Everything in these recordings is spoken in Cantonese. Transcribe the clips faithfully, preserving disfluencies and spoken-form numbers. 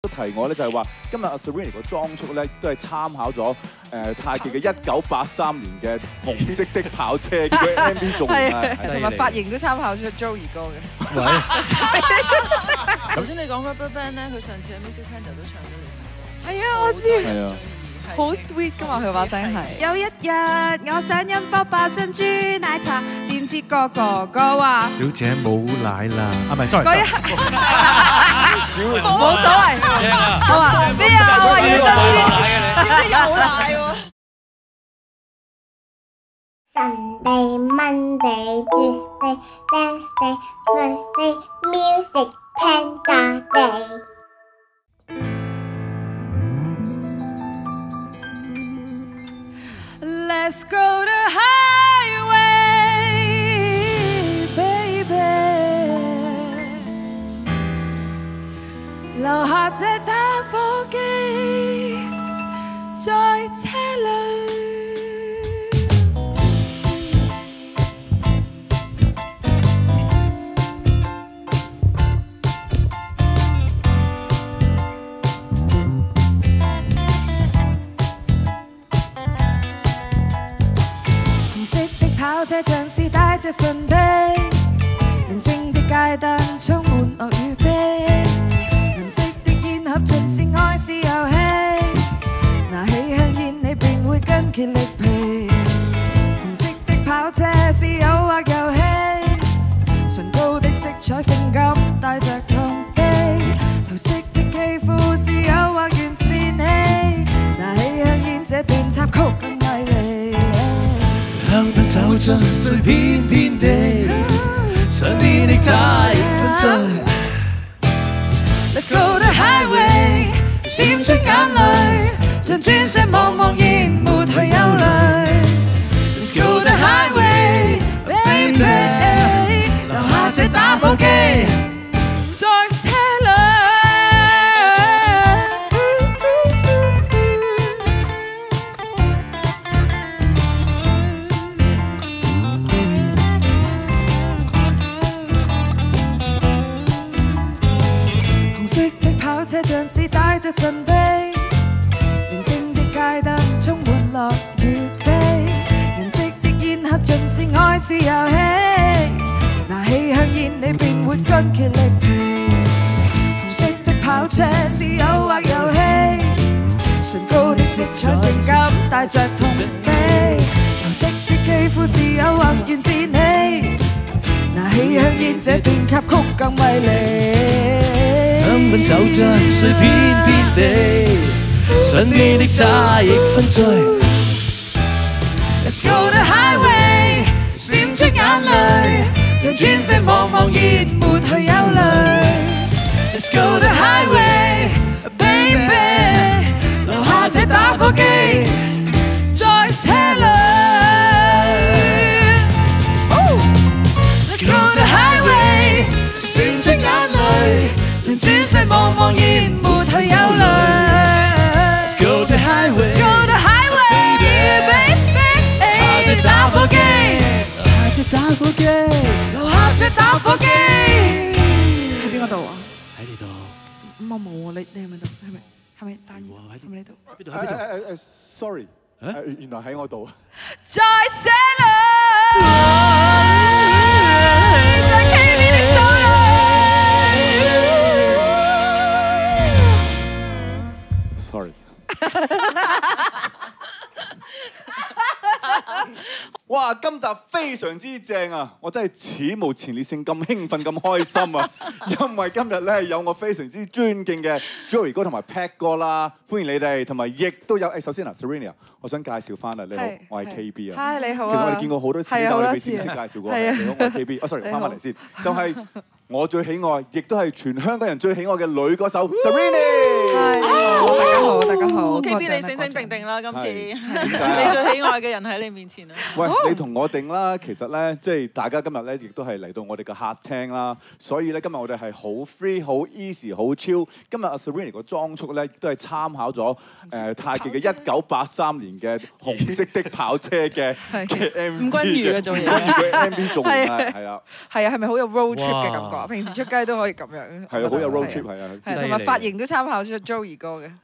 都提我咧，就係話今日阿 Serrini 個裝束咧都係參考咗誒太極嘅一九八三年嘅紅色的跑車嘅 M V 造型啊， 同埋髮型都參考咗 Joey 哥嘅。 頭先你講 RubberBand 咧，佢上次喺 Music Panda 都唱咗你首歌。 係啊，我知。 係啊。 好 sweet 噶嘛，佢把聲係。 有一日我想飲波霸珍珠奶茶，點知個哥哥話： 小姐冇奶啦，啊唔係 sorry， 嗰一刻冇所謂。我話咩啊？我話要珍珠，點知有奶喎 ？Sunday, Monday, Tuesday, Wednesday, Thursday, Music Panda Day。 Let's go the highway, baby。留下這打火機，在車裏。跑車像是帶着神秘，人性的街燈充滿落雨冰，銀色的煙盒盡是愛是遊戲，拿起香煙你便會筋竭力疲。紅色的跑車是誘惑遊戲，唇膏的色彩性感帶着痛悲，桃色的肌膚是誘惑完善你，拿起香煙這段插曲更美麗。 香燈走進碎片片地，想變的差亦分醉。 Let's go the highway， 閃出眼淚，像鑽石茫茫然沒去憂慮。Let's go the highway， baby， 留下這打火機，在車裏。 車像是帶着神秘，連星的街燈充滿落雨悲，銀色的煙盒盡是愛是遊戲，拿起香煙你便會筋竭力疲。紅色的跑車是誘惑遊戲，唇膏的色彩性感帶着痛悲，桃色的肌膚是誘惑完善你，拿起香煙這段插曲更美麗。 香檳走進碎片片地，想變的差亦分醉。 Let's go the highway， 閃出眼淚，像鑽石茫茫然沒去憂慮。Let's go the highway， baby， 留下這打火機，在車裏。Let's go the highway， 閃出眼淚。 像鑽石茫茫然沒去憂慮。Let's go the highway， Let's go the highway， baby， 下隻打火機，下隻打火機， 留下隻打火機。喺邊個度啊？ 喺呢度。 咁我冇喎，你你係咪度？係咪係咪單嘢？係咪呢度？ 邊度？喺邊度？誒誒誒 ，sorry， 誒原來喺我度。 在這裏，在 K V 的手裏。 Sorry 哇！今集非常之正啊！我真係史無前例性咁興奮、咁開心啊！因為今日咧有我非常之尊敬嘅 Joey 哥同埋 Pat 哥啦，歡迎你哋，同埋亦都有誒。首先啊 ，Serrini 啊，我想介紹翻啦，你好，我係 K B 啊。 嗨，你好啊。 其實我哋見過好多次，但我哋未正式介紹過。你好，我係 K B。啊 ，sorry， 翻返嚟先，就係我最喜愛，亦都係全香港人最喜愛嘅女歌手 Serrini。 大家好，大家好。 K B 你醒醒定定啦，今次你最喜愛嘅人喺你面前啊！ 喂，你同我定啦，其實咧，即係大家今日咧，亦都係嚟到我哋嘅客廳啦，所以咧今日我哋係好 free、好 easy、好 chill。今日阿 Serrini 個裝束咧，都係參考咗誒太極嘅一九八三年嘅紅色的跑車嘅嘅 M V 吳君如嘅造型嘅 M V 造型啊，係啊， 係啊，係咪好有 road trip 嘅感覺？ 啩，平時出街都可以咁樣。 係啊，好有 road trip 係啊。 係同埋髮型都參考咗 Joey 哥嘅。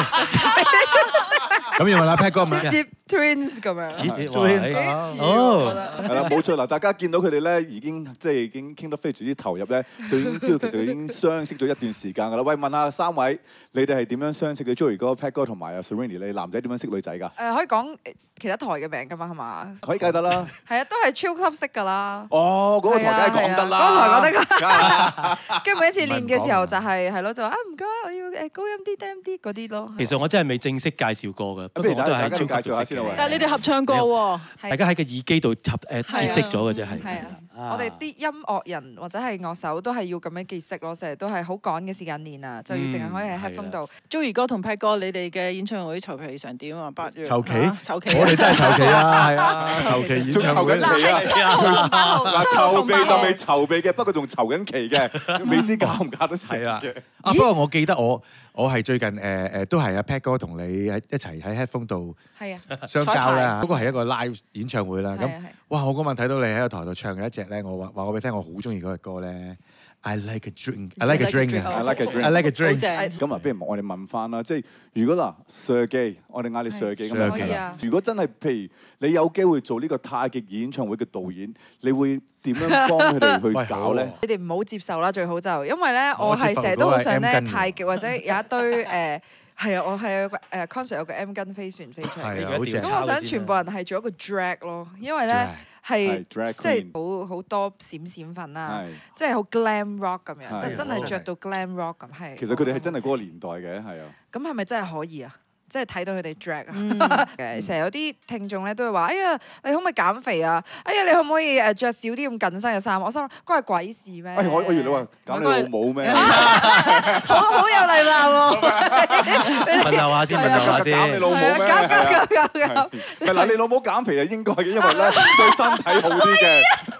咁要問阿 Pat 哥問接 Twins 咁樣。 咦 Twins 哦， 係啦，冇錯啦，大家見到佢哋咧已經即係已經傾得非常之投入咧，就已經知道其實已經相識咗一段時間㗎啦。喂，問下三位，你哋係點樣相識嘅 Joey 哥、Pat 哥同埋阿 Serrini，你男仔點樣識女仔㗎？ 誒，可以講其他台嘅名㗎嘛，係嘛？ 可以計得啦。 係啊，都係超級識㗎啦。 哦，嗰個台梗係講得啦。 嗰個台講得㗎。跟住每一次練嘅時候就係係咯，就話啊唔該，我要誒高音啲、低音啲嗰啲咯。 其實我真係未正式介紹過㗎，不過我都係介紹下先啦。 但係你哋合唱過喎， 大家喺個耳機度合誒結識咗嘅啫，係。 係啊，我哋啲音樂人或者係樂手都係要咁樣結識咯，成日都係好趕嘅時間練啊，就要淨係可以喺 headphone 度。 Joey 哥同 Pat 哥，你哋嘅演唱會籌備成點啊？八月籌期， 籌期， 我哋真係籌期啊，係啊，籌期演唱會仲籌緊期啊！ 七號同八號， 嗱，籌備就未籌備嘅，不過仲籌緊期嘅，未知搞唔搞得成嘅。 啊，不過我記得我我係最近誒誒都係阿 Pat 哥同你喺一齊喺 headphone 度係啊相交啦，嗰個係一個 live 演唱會啦。咁係啊係哇，我嗰晚睇到你喺個台度唱嘅一隻咧，我話話我俾你聽，我好中意嗰隻歌咧。I like a drink，I like a drink，I like a drink，I like a drink。 咁啊，不如我哋問翻啦，即係如果嗱，Sir 記，我哋嗌你 Sir 記咁樣。如果真係譬如你有機會做呢個太極演唱會嘅導演，你會點樣幫佢哋去搞咧？ 你哋唔好接受啦，最好就因為咧，我係成日都好想咧太極或者有一堆誒。係啊，我係有個誒 concert 有個 M 巾飛船飛出嚟，咁我想全部人係做一個 drag 咯，因為咧係即係好好多閃閃粉啦，即係好 glam rock 咁樣，即係真係着到 glam rock 咁係。 其實佢哋係真係嗰個年代嘅，係啊。 咁係咪真係可以啊？即係睇到佢哋 drag 啊！成日有啲聽眾咧都會話：哎呀，你可唔可以減肥啊？哎呀，你可唔可以誒著少啲咁緊身嘅衫？我心諗關係鬼事咩？ 我我以為你話減你老母咩？ 好好有禮貌喎！ 問候下先，問候下先。 減你老母咩？ 減減減減減。 唔係嗱，你老母減肥係應該嘅，因為咧對身體好啲嘅。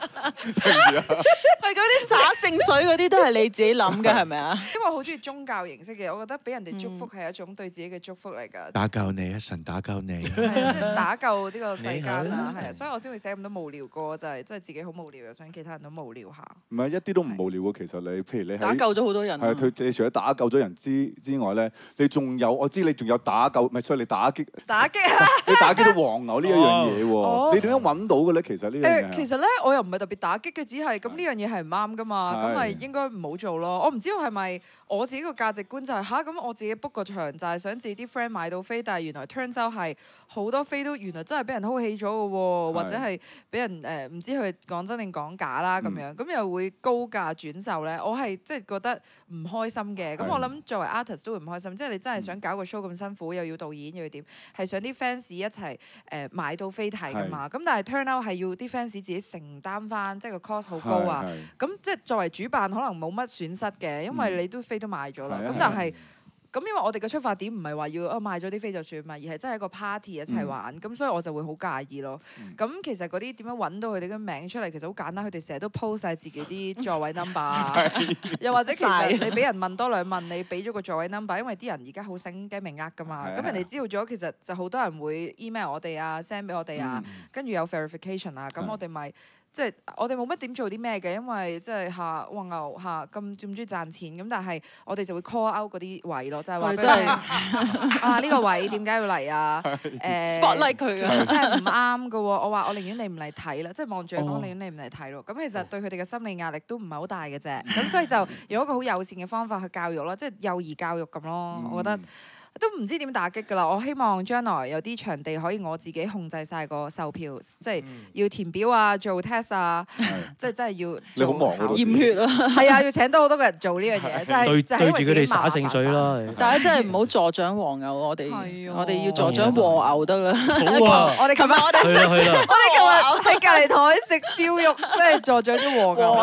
係嗰啲灑聖水嗰啲都係你自己諗嘅係咪啊？ 因為我好中意宗教形式嘅，我覺得俾人哋祝福係一種對自己嘅祝福嚟㗎。 打救你啊！神打救你。 係啊，即係打救呢個世間啊，係啊，所以我先會寫咁多無聊歌，就係即係自己好無聊，又想其他人都無聊下。 唔係一啲都唔無聊喎，其實你譬如你打救咗好多人。 係佢，你除咗打救咗人之之外咧，你仲有我知你仲有打救，唔係所以你打擊。 打擊啊！ 你打擊到黃牛呢一樣嘢喎，你點樣揾到嘅咧？其實呢樣嘢。 誒，其實咧我又唔係特別打擊嘅，只係咁呢樣嘢係唔啱㗎嘛，咁咪應該唔好做咯。我唔知道係咪我自己個價值觀就係吓，咁我自己 book 個場就係想自己啲 friend 買到飛，但係原來 turns out 係好多飛都原來真係俾人 hold 起咗嘅喎，或者係俾人誒唔知佢講真定講假啦咁樣，咁又會高價轉售咧。我係即係覺得唔開心嘅。咁我諗作為 artist 都會唔開心，即係你真係想搞個 show 咁辛苦，又要導演又要點，係想啲 fans 一齊誒買到飛睇㗎嘛。咁但係 turn out 係要啲 fans 自己承擔翻，即係個 cost 好高啊。咁即係作為主辦可能冇乜損失嘅，因為你都飛都買咗啦。咁但係咁因為我哋嘅出發點唔係話要啊賣咗啲飛就算嘛，而係真係一個 party 一齊玩。咁所以我就會好介意咯。咁其實嗰啲點樣揾到佢哋嘅名出嚟，其實好簡單。佢哋成日都 post 曬自己啲座位 number 啊，又或者其實你俾人問多兩問，你俾咗個座位 number，因為啲人而家好醒雞明呃㗎嘛。咁人哋知道咗，其實就好多人會 email 我哋啊 ，send 俾我哋啊，跟住有 verification 啊，咁我哋咪。即係我哋冇乜點做啲咩嘅，因為即係嚇黃牛嚇咁咁中意賺錢咁，但係我哋就會 call out 嗰啲位咯，就係話俾你啊呢個位點解要嚟啊？誒 spotlight 佢啊， 真係唔啱㗎喎！我話我寧願你唔嚟睇啦，即係望住佢講，寧願你唔嚟睇咯。咁其實對佢哋嘅心理壓力都唔係好大嘅啫。咁所以就用一個好友善嘅方法去教育咯，即係幼兒教育咁咯。我覺得。都唔知點打擊㗎啦！我希望將來有啲場地可以我自己控制晒個售票，即係要填表啊、做 test 啊，即係真係要你好忙喎， 驗血啊！ 係啊，要請多好多個人做呢樣嘢，真係對就係對住佢哋灑因為自己麻煩聖水啦。 大家真係唔好助長黃牛，我哋我哋要助長和牛得啦。 好啊！ 我哋琴日我哋去啦去啦！ 我哋琴日喺隔離台食燒肉，即係助長咗和牛。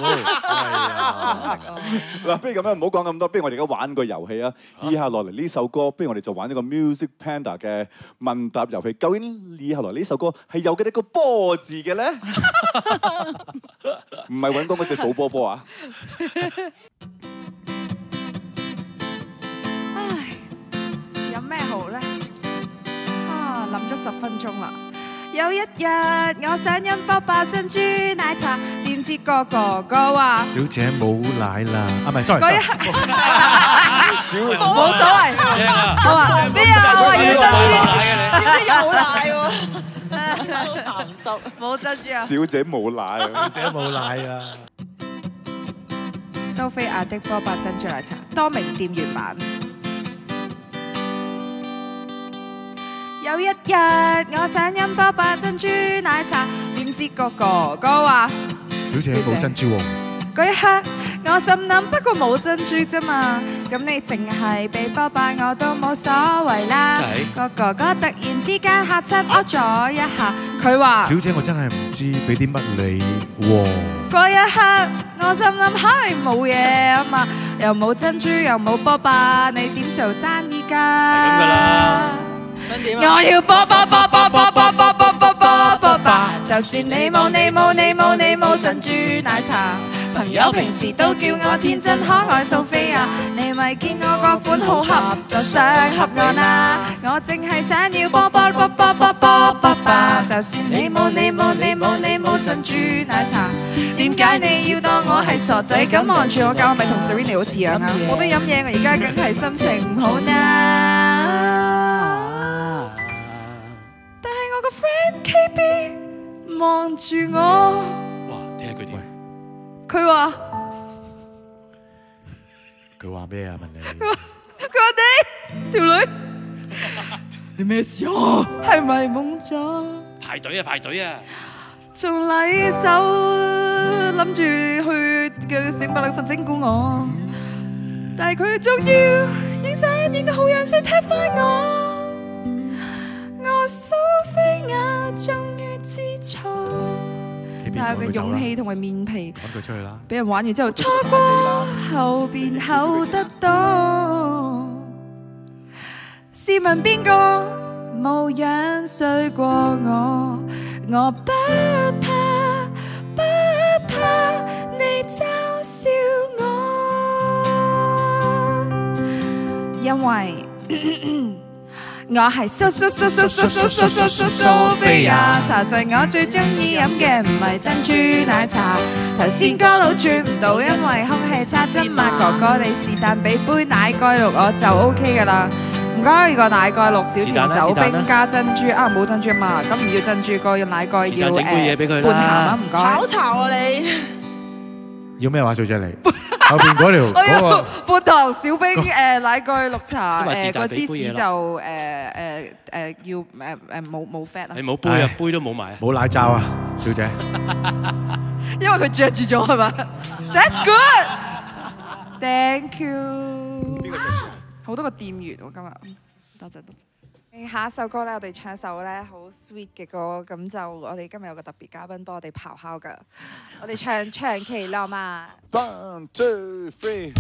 嗱，不如咁樣唔好講咁多，不如我哋而家玩個遊戲啊！以下落嚟呢首歌，不如我哋就玩呢個 Music Panda 嘅問答遊戲。究竟以下來呢首歌係有幾多個波字嘅咧？唔係揾嗰個隻數波波啊！ 唉，有咩好咧？啊，諗咗十分鐘啦。 有一日我想飲波霸珍珠奶茶，點知個哥哥話： 小姐冇奶啦，啊唔係，sorry， 嗰一刻冇所謂。 我話咩啊？我話要珍珠， 點知有奶喎？好鹹濕， 冇珍珠啊！ 小姐冇奶啊！ 小姐冇奶啊！ 蘇菲亞的波霸珍珠奶茶多名店員版。有一日我想飲波霸珍珠奶茶，點知個哥哥話： 小姐冇珍珠喎。 嗰一刻我心諗，不過冇珍珠啫嘛，咁你淨係俾波霸我都冇所謂啦。個哥哥突然之間嚇親我咗一下，佢話： 小姐我真係唔知俾啲乜你喎。 嗰一刻我心諗，係冇嘢啊嘛，又冇珍珠又冇波霸，你點做生意㗎？係咁㗎啦。 想點啊？ 我要波波波波波波波波波波波霸，就算你冇你冇你冇你冇珍珠奶茶，朋友平時都叫我天真可愛蘇菲亞，你咪見我個款好合，就想合我啦。我淨係想要波波波波波波波霸，就算你冇你冇你冇你冇珍珠奶茶，點解你要當我係傻仔咁望住我？教我咪同 Serena 好似樣啊！冇得飲嘢，我而家梗係心情唔好啦。但係我個 friend K B 望住我， 哇！聽下佢點？ 佢話。 佢話咩啊？問你。 佢話佢話你條女，你咩事啊？係咪懵咗？ 排隊啊！排隊啊！ 仲禮手諗住去嘅醒白冷神整蠱我，但係佢仲要影相影個好樣衰踢翻我。我蘇菲亞終於知錯，但係佢勇氣同埋面皮， 趕佢出去啦！ 俾人玩完之後錯過後邊後得到，試問邊個冇樣衰過我？我不怕不怕你嘲笑我，因為我係蘇蘇蘇蘇蘇蘇蘇蘇蘇蘇菲亞，查實我最中意飲嘅唔係珍珠奶茶。頭先歌佬轉唔到，因為空氣差啫嘛。哥哥你是但俾杯奶蓋綠我就 O K 噶啦。唔該，個奶蓋綠少甜酒冰加珍珠啊，冇珍珠啊嘛，咁唔要珍珠個，要奶蓋要誒半鹹啊，唔該。 考巢啊你！ 要咩話，小姐你？後邊嗰條嗰個半糖小冰誒奶蓋綠茶都話是誒個芝但俾杯嘢士就誒誒誒要誒誒冇冇 fat 啊， 你冇杯啊，杯都冇埋啊！ 冇奶罩啊，小姐。 因為佢着住咗係嘛 ？That's good，thank you。好多個店員喎今日，多謝多謝。下一首歌咧，我哋唱首咧好 sweet 嘅歌，咁就我哋今日有個特別嘉賓幫我哋咆哮㗎，我哋唱長期浪漫。 One two three。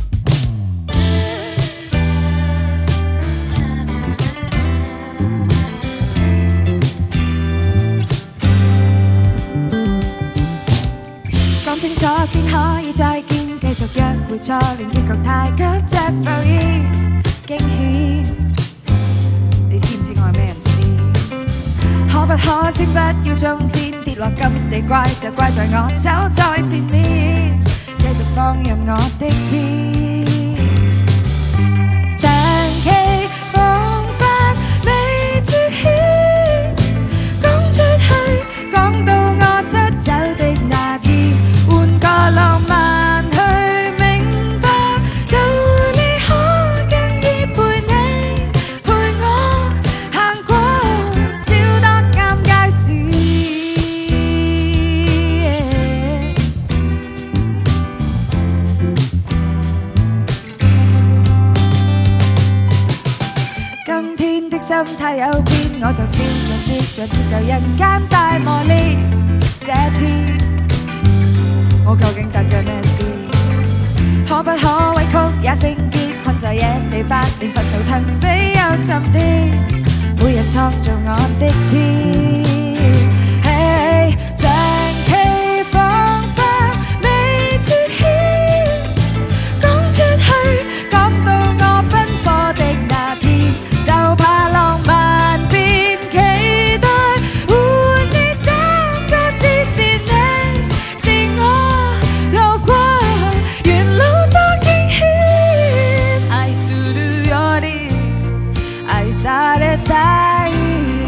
講清楚先可以再見，繼續約會錯亂，結局太急着浮現驚險。你知唔知我係咩人先？可不可先不要中箭，跌落金地怪就怪在我走在前面，繼續放任我的天。長期彷彿未脱險，講出去講到我出走的那天，換個浪漫去明白，到你可更易陪你陪我行過超多尷尬事。今天的心太有變，我就笑着說着接受人間大磨練。這天我究竟得嘅咩事？可不可委曲也聖潔，困在野地百年，佛道騰飛又沉澱，每日創造我的天。嘿，長期彷彿未脱險，講出去講到我奔波的那天，就怕浪漫變期待，換されたい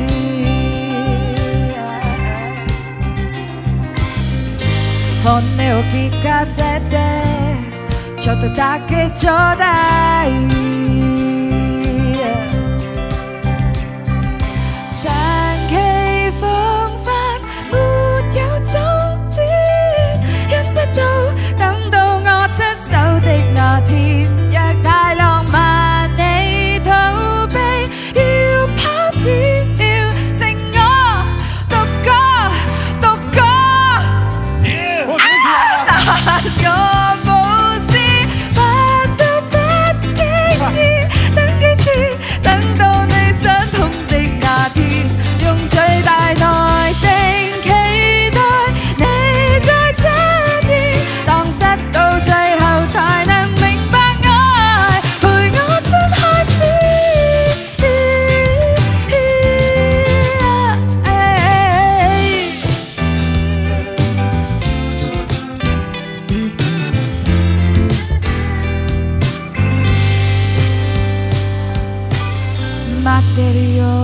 本音を聞かせてちょっとだけちょうだい長期風沒有終點，忍不到等到我出手的那天，若太浪漫你逃避，要跑掉，剩我獨個獨個，但我無事，怕都不經意，等幾次，等到你想痛的那天，用最大耐性。到最後才能明白愛，陪我新開始。待ってるよ。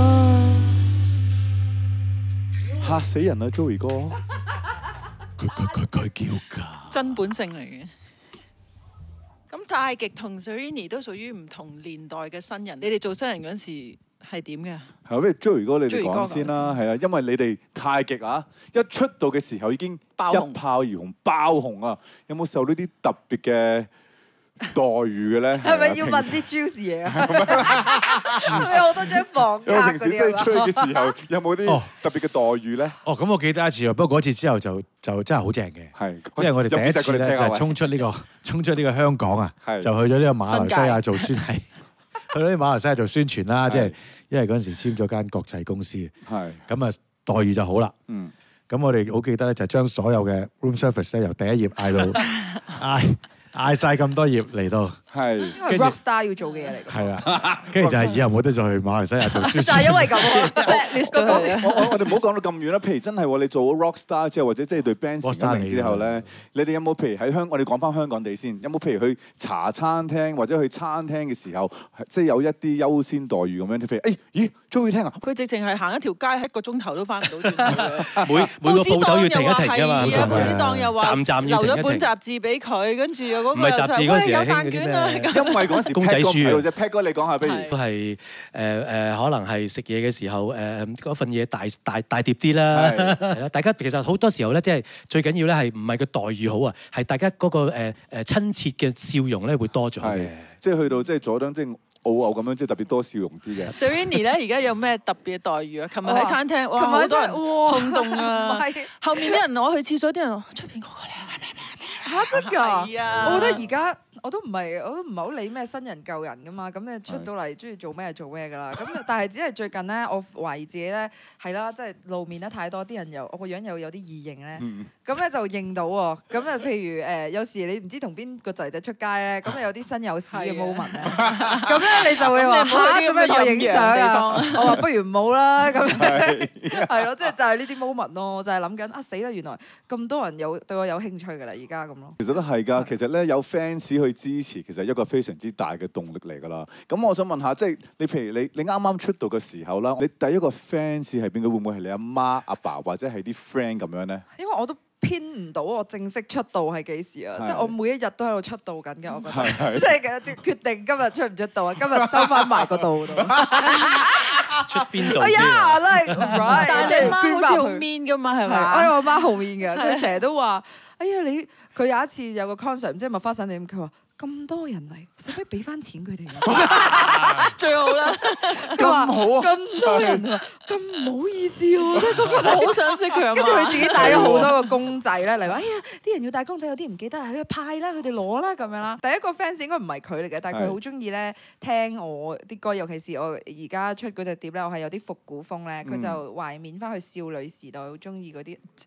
嚇死人啦，Joey 哥！ 佢佢佢佢叫㗎。 真本性嚟嘅。咁太極同 Serrini 都屬於唔同年代嘅新人，你哋做新人嗰陣時係點嘅？ 係不如 Joey 哥你哋講先啦，係啊，因為你哋太極啊，一出道嘅時候已經一炮而紅爆紅啊，有冇受呢啲特別嘅待遇嘅咧？ 係咪要問啲 juicy 嘢啊？係咪好多張房卡嗰啲啊？ 平時出去嘅時候有冇啲特別嘅待遇咧？ 哦，咁我記得一次，不過嗰次之後就就真係好正嘅。 係， 因為我哋第一次咧就係衝出呢個衝出呢個香港啊，就去咗呢個馬來西亞做宣係，去咗啲馬來西亞做宣傳啦。即係因為嗰陣時簽咗間國際公司，係咁啊待遇就好啦。嗯，咁我哋好記得咧，就將所有嘅 room service 咧由第一頁嗌到嗌。嗌曬咁多頁嚟到， 係因為 rockstar 要做嘅嘢嚟㗎。 係啊，跟住就係以後冇得再去馬來西亞做宣傳。 就係因為咁喎。 我我我哋唔好講到咁遠啦。譬如真係喎，你做咗 rockstar 之後，或者即係對 band 成名之後咧，你哋有冇譬如喺香？我哋講翻香港地先，有冇譬如去茶餐廳或者去餐廳嘅時候，即係有一啲優先待遇咁樣？譬如誒，咦，Joey聽啊！ 佢直情係行一條街一個鐘頭都翻唔到轉頭。 每每個鋪頭要停一停㗎嘛。 報紙檔又話站站要停一停。 留咗本雜誌俾佢，跟住又嗰個唔係雜誌嗰時係興嗰啲咩？ 因為嗰時公仔書啫。Pat 哥你講下，不如都係誒誒，可能係食嘢嘅時候誒嗰份嘢大大大碟啲啦，係啦。大家其實好多時候咧，即係最緊要咧係唔係個待遇好啊，係大家嗰個誒誒親切嘅笑容咧會多咗嘅。 即係去到即係佐敦即係澳澳咁樣，即係特別多笑容啲嘅。 Serrini 咧而家有咩特別嘅待遇啊？琴日喺餐廳，哇好多人轟動啊！後面啲人我去廁所，啲人出邊嗰個咧係咩咩咩？ 嚇真㗎！ 係啊！ 我覺得而家我都唔係，我都唔係好理咩新人舊人噶嘛。咁你出到嚟中意做咩做咩㗎啦。咁但係只係最近咧，我懷疑自己咧係啦，即係露面得太多，啲人又我個樣又有啲異形咧。咁咧就認到喎。咁咧譬如誒，有時你唔知同邊個仔仔出街咧，咁有啲新有屎嘅 moment 咧。咁咧你就會話嚇做咩同我影相啊？我話不如唔好啦。咁係咯，即係就係呢啲 moment 咯。就係諗緊啊死啦！原來咁多人有對我有興趣㗎啦，而家咁咯。 其實都係㗎，其實咧有 fans 去支持，其實係一個非常之大嘅動力嚟㗎啦。咁我想問下，即係你譬如你你啱啱出道嘅時候啦，你第一個 fans 係邊個？會唔會係你阿媽、阿爸或者係啲 friend 咁樣咧？ 因為我都編唔到我正式出道係幾時啊！即係我每一日都喺度出道緊嘅，我覺得。即係嘅決定今日出唔出道啊！今日收翻埋個道度。 出邊度？ 哎呀，like right！ 但係你媽好似好 mean 㗎嘛，係咪？ 哎呀，我媽好 mean 嘅，佢成日都話：哎呀，你佢有一次有個 concert，唔知係咪花神點？佢話咁多人嚟，使唔使俾翻錢佢哋啊？最好啦！佢話好啊， 咁多人啊，咁唔好意思喎，即係嗰個好想識佢啊！ 跟住佢自己帶咗好多個公仔咧嚟話：哎呀，啲人要帶公仔，有啲唔記得，佢派啦，佢哋攞啦咁樣啦。第一個 fans 應該唔係佢嚟嘅，但係佢好中意咧聽我啲歌，尤其是我而家出嗰隻碟咧，我係有啲復古風咧，佢就懷緬翻去少女時代，好中意嗰啲。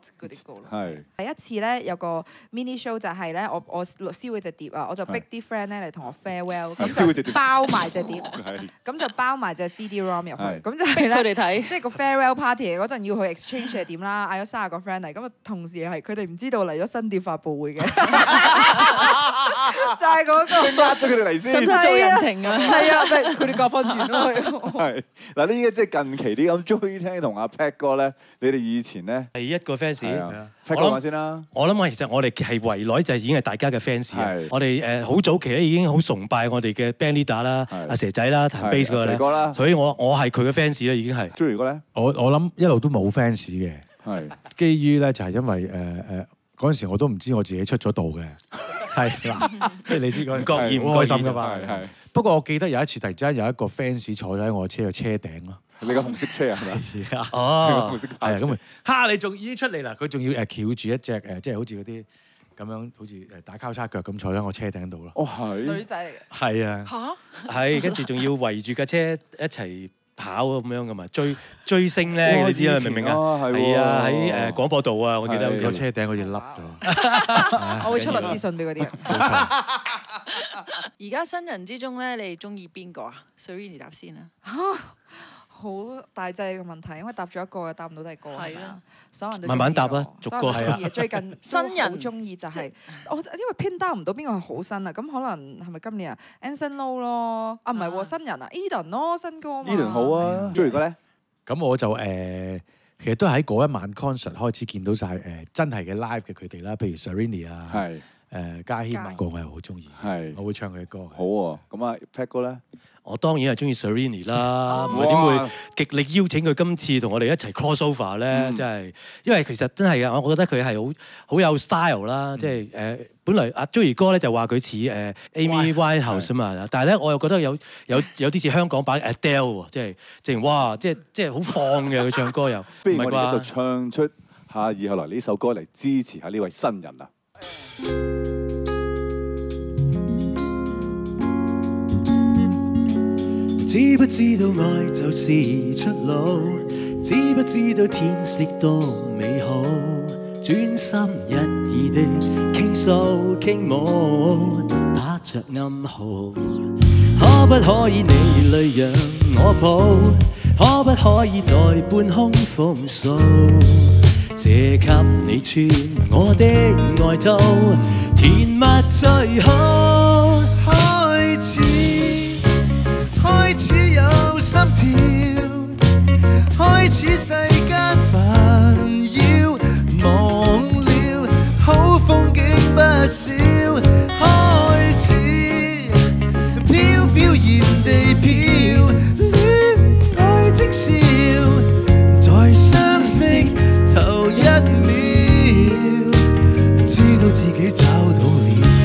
嗰啲歌咯。 係第一次咧有個 mini show 就係咧，我我燒嗰隻碟啊，我就逼啲 friend 咧嚟同我 farewell，咁就包埋隻碟，咁就包埋隻 C D ROM 入去，咁就係咧佢哋睇， 即係個 farewell party 嗰陣要去 exchange 係點啦，嗌咗三十個 friend 嚟，咁啊同時係佢哋唔知道嚟咗新碟發佈會嘅，就係嗰個呃咗佢哋嚟先， 做人情啊， 係啊，佢哋夾翻錢咯。 係嗱，呢啲即係近期啲咁 Joey 聽同阿 Pat 哥咧，你哋以前咧係一個 fans。 Pat 哥話先啦， 我諗其實我哋係圍內就已經係大家嘅 fans 啊！我哋誒好早期咧已經好崇拜我哋嘅 band leader 啦，阿蛇仔啦，彈 bass 嗰個啦，所以我我係佢嘅 fans 啦，已經係。 Joey 哥咧， 我我諗一路都冇 fans 嘅， 係基於咧就係因為誒誒嗰陣時我都唔知我自己出咗道嘅，係嗱，即係你知嗰陣覺意唔開心㗎嘛。 係不過我記得有一次突然之間有一個 fans 坐咗喺我車嘅車頂咯。 你個紅色車啊？係咪？ 哦，係啊，咁咪嚇你仲已經出嚟啦！佢仲要誒翹住一隻誒，即係好似嗰啲咁樣，好似誒打交叉腳咁坐喺我車頂度咯。 哦，係女仔嚟嘅。 係啊。 嚇！ 係，跟住仲要圍住架車一齊跑咁樣噶嘛，追追星咧，你知啦，明唔明啊？係啊，喺誒廣播道啊，我記得好似個車頂好似凹咗。 我會出律師信俾嗰啲人。 而家新人之中咧，你哋中意邊個啊 ？Serrini 答先啊！ 好大劑嘅問題，因為答咗一個又答唔到第二個係啦，所有人都慢慢答啦，逐個係啊。 最近新人中意就係我，因為偏 down 唔到邊個係好新啊，咁可能係咪今年啊 Anson Lo 咯？啊唔係喎，新人啊 Eden 咯，新歌嘛。 Eden 好啊，Joey 哥咧？ 咁我就誒，其實都喺嗰一晚 concert 開始見到晒誒真係嘅 live 嘅佢哋啦，譬如 Serrini 啊，係誒嘉軒啊，個我又好中意，係我會唱佢嘅歌。 好喎，咁啊 Pat 哥咧？ 我當然係中意 Serrini 啦，唔係點會極力邀請佢今次同我哋一齊 cross over 咧？真係，因為其實真係啊，我覺得佢係好好有 style 啦，即係誒，本來阿 Joey 哥咧就話佢似誒 Amy Winehouse 啊嘛，但係咧我又覺得有有有啲似香港版 Adele 喎，即係即係哇，即係即係好放嘅佢唱歌又， 不如我哋就唱出下以後來呢首歌嚟支持下呢位新人啊！ 知不知道愛就是出路？知不知道天色多美好？專心一意的傾訴傾舞，打着暗號。可不可以你淚讓我抱？可不可以在半空風騷？借給你穿我的外套，甜蜜最好。開始開始有心跳，開始世間煩擾，忘了好風景不少，開始飄飄然地飄，戀愛即笑，在相識頭一秒，知道自己找到了。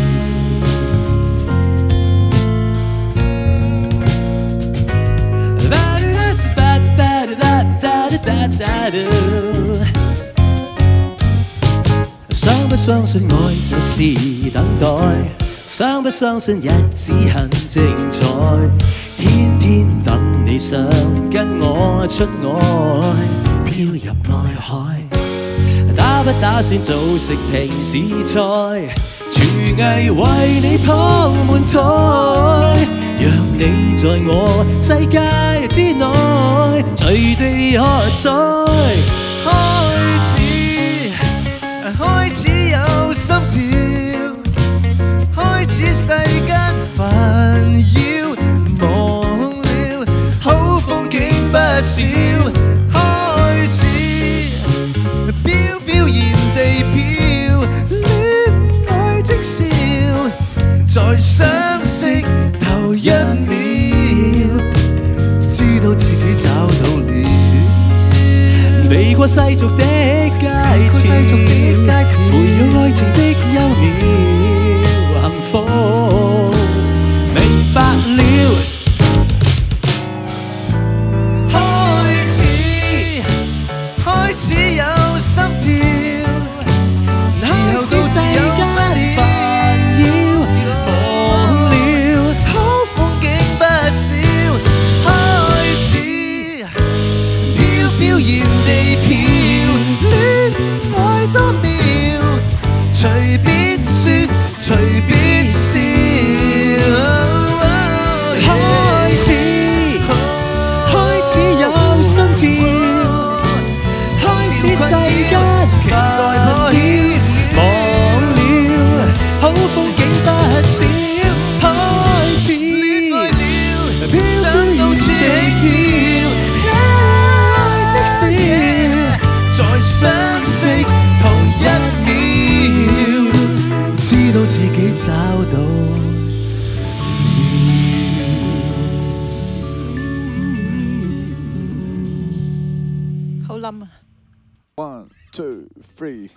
相不相信愛就是等待？相不相信日子很精彩？天天等你想跟我出外，飄入愛海。打不打算做食平時菜？廚藝為你鋪滿台，讓你在我世界之內隨地喝彩。開始開始有心跳，開始世間煩擾，忘了好風景不少，開始飄飄然地飄，戀愛即笑，在相識頭一秒，知道自己找到了。避過世俗的階段，培養愛情的優妙幸福，明白了。開始開始有心跳，時候到世間煩擾，忘了好風景不少，開始飄飄然地飄，戀愛此輕佻，即使在相識同一秒，知道自己找到。 好冧啊 ！One, two, three。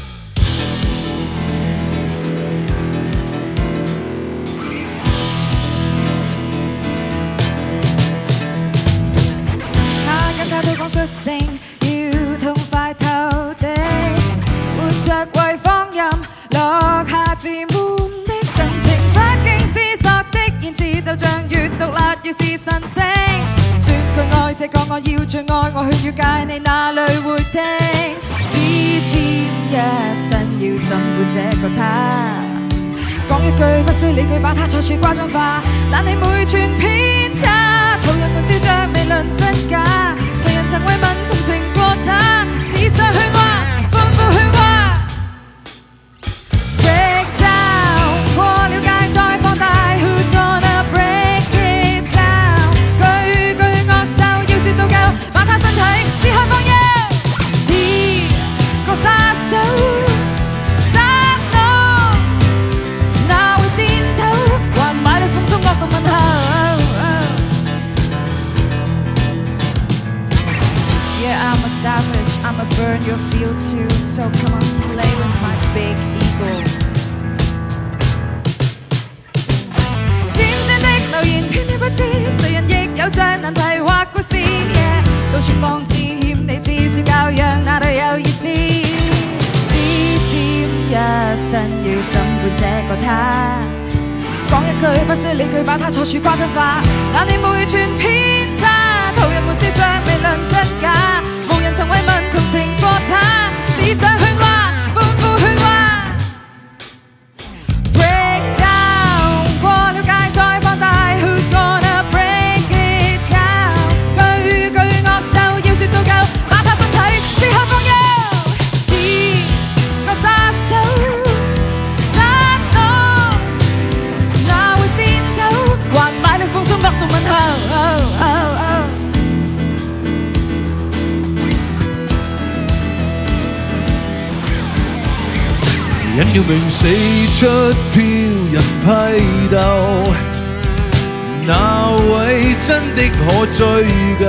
他跟他對講出聲，要痛快透地，活着為放任，落下自滿的神情，不經思索的言辭，就像閱讀辣要是神聖。說句愛這個我要最愛我去了解你哪裏會聽，只簽一生要審判這個他。講一句不需理據，把他錯處誇張化，但你每寸偏差，途人們笑着未論真假，誰人曾為問同情過他，只想喧嘩，歡呼喧嘩。Break down， 過了界再放大 ，Who's gonna break it down？ 句句惡咒要説到夠，把他身體撕開放休，似個殺手。Savage, I'ma burn your field too. So come on, slay with my big ego. 尖酸的留言偏偏不知，誰人亦有着難題或故事。Yeah， 到處放肆欠你至少教養，哪對有意思？只佔一生要審判這個他。講一句不需理據，把他錯處誇張化，但你每寸偏差，途人們笑着未論真假。無人曾慰問同情過他，只想喧嘩，歡呼喧嘩。Break down， 過了界再放大 ，Who's gonna break it down？ 句句惡咒要説到夠，把他身體撕開放休，似個殺手，殺到哪會戰鬥？還買了放鬆惡毒問候。Oh, oh, oh. 人要明四出挑人批鬥，哪位真的可追究？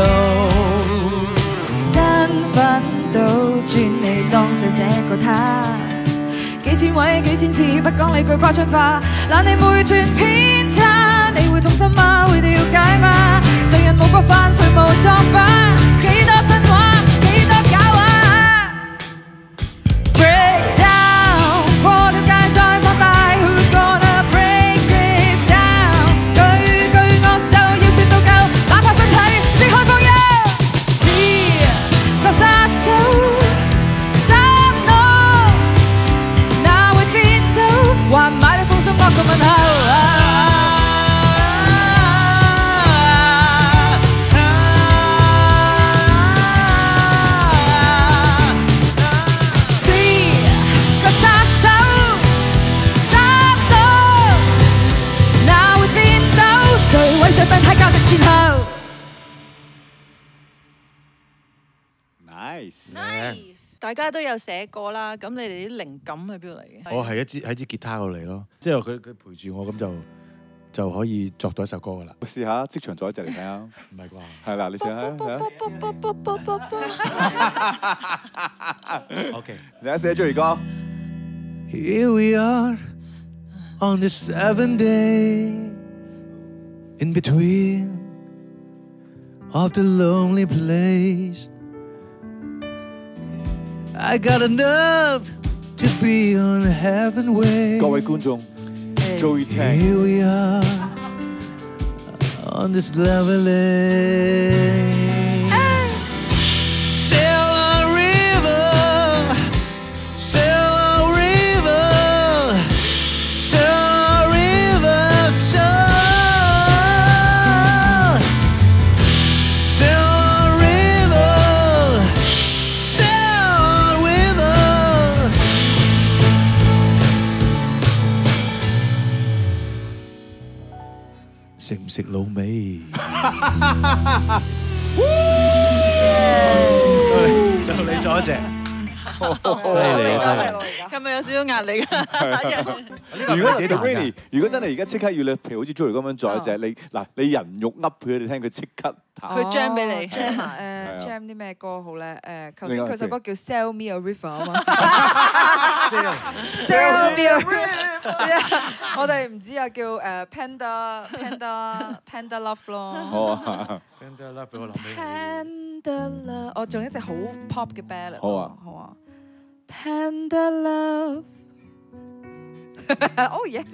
身份都轉你當上這個他，幾千位幾千次不講理據誇張化，懶你每寸偏差，你會痛心嗎？會了解嗎？誰人無過犯，誰無作罷？幾多真話，幾多假話 ？Break down， 過了界再放大 ，Who's gonna break it down？ 句句惡咒要説到夠，把他身體撕開放休，似個殺手，殺到哪會戰鬥？還買了風騷惡毒問候。 Nice， nice， 大家都有寫過啦。咁你哋啲靈感喺邊度嚟嘅？ 我係一支喺支吉他度嚟咯，之後佢佢陪住我，咁就就可以作到一首歌噶啦。 試下即場作一隻嚟聽下。 唔係啩？ 係啦，你試下。 OK， 你一寫Joey哥。 Here we are on the seventh day in between of the lonely place. I got enough to be on heaven way. 各位觀眾，Joey聽。 Here we are on this level lane. Sail a river, sail a river, sail a river, sail. 食滷味。到你咗一隻。犀利啊！ 係咪有少少壓力啊？ 如果 Rainy， 如果真係而家即刻要你，譬如好似 Joey 咁樣做一隻，你嗱你人肉噏俾佢哋聽，佢即刻彈。 佢 jam 俾你 jam 啊誒 jam 啲咩歌好咧？誒頭先佢首歌叫 Sell Me a River 啊嘛。Sell Me a River。我哋唔知啊，叫誒 Panda Panda Panda Love 咯。 好啊 ，Panda Love 俾我諗起。 Panda Love， 我仲有一隻好 pop 嘅 ballad。 好啊， 好啊。Panda Love。Oh yes。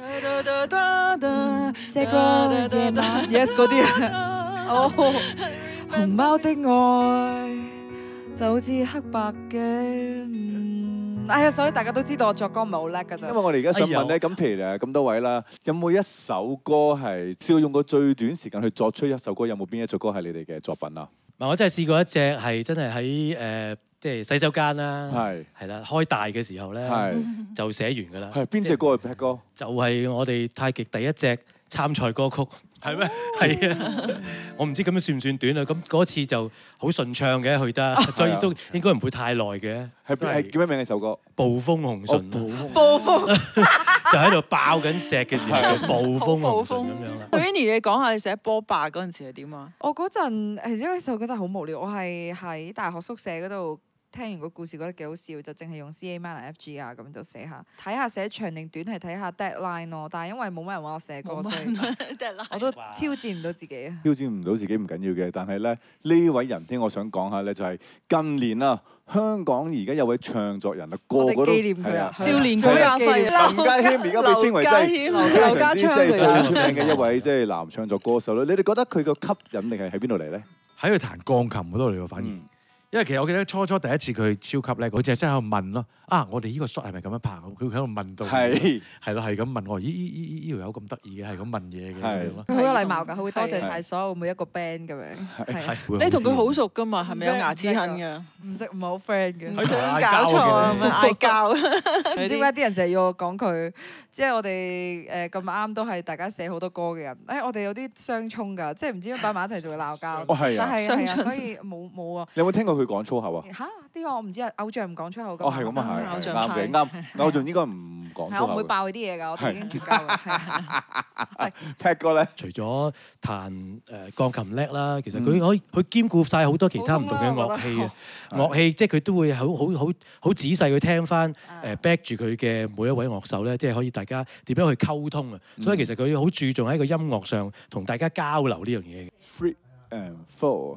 這個夜晚 ，yes 嗰啲啊。哦。熊貓的愛就好似黑白嘅。哎呀，所以大家都知道我作歌唔係好叻㗎咋。 因為我哋而家想問咧，咁譬如誒咁多位啦，有冇一首歌係試過用過最短時間去作出一首歌？有冇邊一首歌係你哋嘅作品啊？ 嗱，我真係試過一隻係真係喺誒即係洗手間啦， 係係啦，開大嘅時候咧就寫完㗎啦。 係邊隻歌啊？劈歌就係我哋太極第一隻參賽歌曲。係咩？係啊！我唔知咁樣算唔算短啊？咁嗰次就好順暢嘅去得，所以都應該唔會太耐嘅。 係係叫咩名嘅首歌？ 暴風紅唇。 暴風就喺度爆緊石嘅時候，就暴風紅唇咁樣啦。 Rainy， 你講下你寫波霸嗰陣時係點啊？ 我嗰陣係因為首歌真係好無聊，我係喺大學宿舍嗰度。聽完個故事覺得幾好笑，就淨係用 C A minor F G 啊咁就寫下，睇下寫長定短係睇下 deadline 咯。但係因為冇乜人話我寫歌，所以我都挑戰唔到自己啊。 挑戰唔到自己唔緊要嘅，但係咧呢位人聽我想講下咧，就係近年啊，香港而家有位唱作人啊，個個都紀念佢啊， 少年舉亞輝， 林家謙而家被稱為真係非常之即係最出名嘅一位即係男唱作歌手咧。你哋覺得佢個吸引力係喺邊度嚟咧？ 喺佢彈鋼琴嗰度嚟喎，反而。因為其實我記得初初第一次佢超級叻，佢淨係真係喺度問咯。啊，我哋呢個 shot 係咪咁樣拍？佢喺度問到，係係咯，係咁問我。咦咦咦咦，呢條友咁得意嘅，係咁問嘢嘅。 佢好有禮貌㗎，佢會多謝晒所有每一個 band 咁樣。係。 你同佢好熟㗎嘛？係咪有牙齒痕㗎？ 唔識，唔係好 friend 嘅。 搞錯啊！咪嗌交。 唔知點解啲人成日要我講佢，即係我哋誒咁啱都係大家寫好多歌嘅人。誒，我哋有啲相衝㗎，即係唔知點解擺埋一齊就會鬧交。 哦，係啊。 但係係啊，所以冇冇啊。 你有冇聽過佢講粗口啊？ 嚇！呢個我唔知啊，偶像唔講粗口㗎。 哦，係咁啊，係啱嘅，啱。偶像應該唔講粗口。 我唔會爆佢啲嘢㗎，我哋已經絕交㗎。係。 Pat 哥咧， 除咗彈誒鋼琴叻啦，其實佢可以佢兼顧晒好多其他唔同嘅樂器啊。樂器即係佢都會好好好好仔細去聽翻誒 back 住佢嘅每一位樂手咧，即係可以大家點樣去溝通啊。所以其實佢好注重喺個音樂上同大家交流呢樣嘢。 Three and four。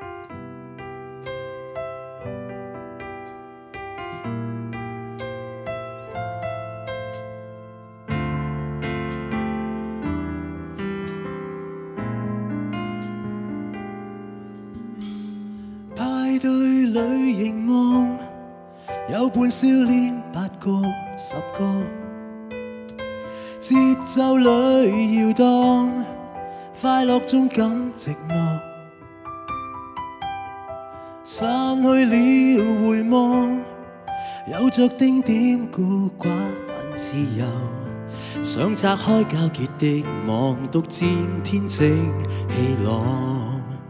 派對裏凝望，有伴少年八個十個，節奏裏搖蕩，快樂中感寂寞，散去了回望，有着丁點孤寡但自由，想拆開糾結的網，獨佔天晴氣朗。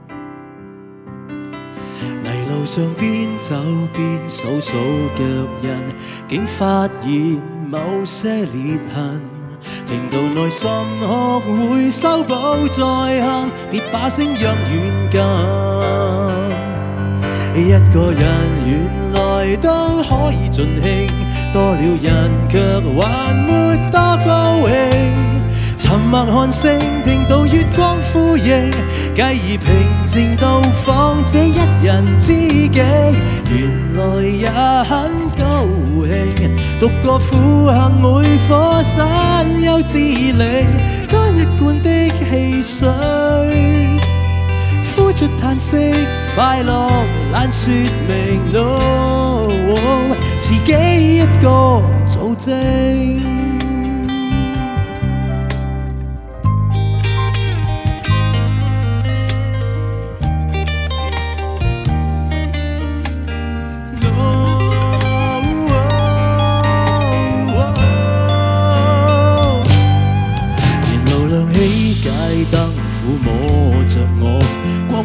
路上邊走邊數數腳印，竟發現某些裂痕。停到內心學會修補再行，別把聲音遠近。一個人原來都可以盡興，多了人卻還沒多高興。沉默看星，聽到月光呼應，繼而平靜到訪這一人之境。原來也很高興，獨個苦行每顆山丘之嶺，乾一罐的汽水，呼出嘆息，快樂懶說明 no， 自己一個做證。燈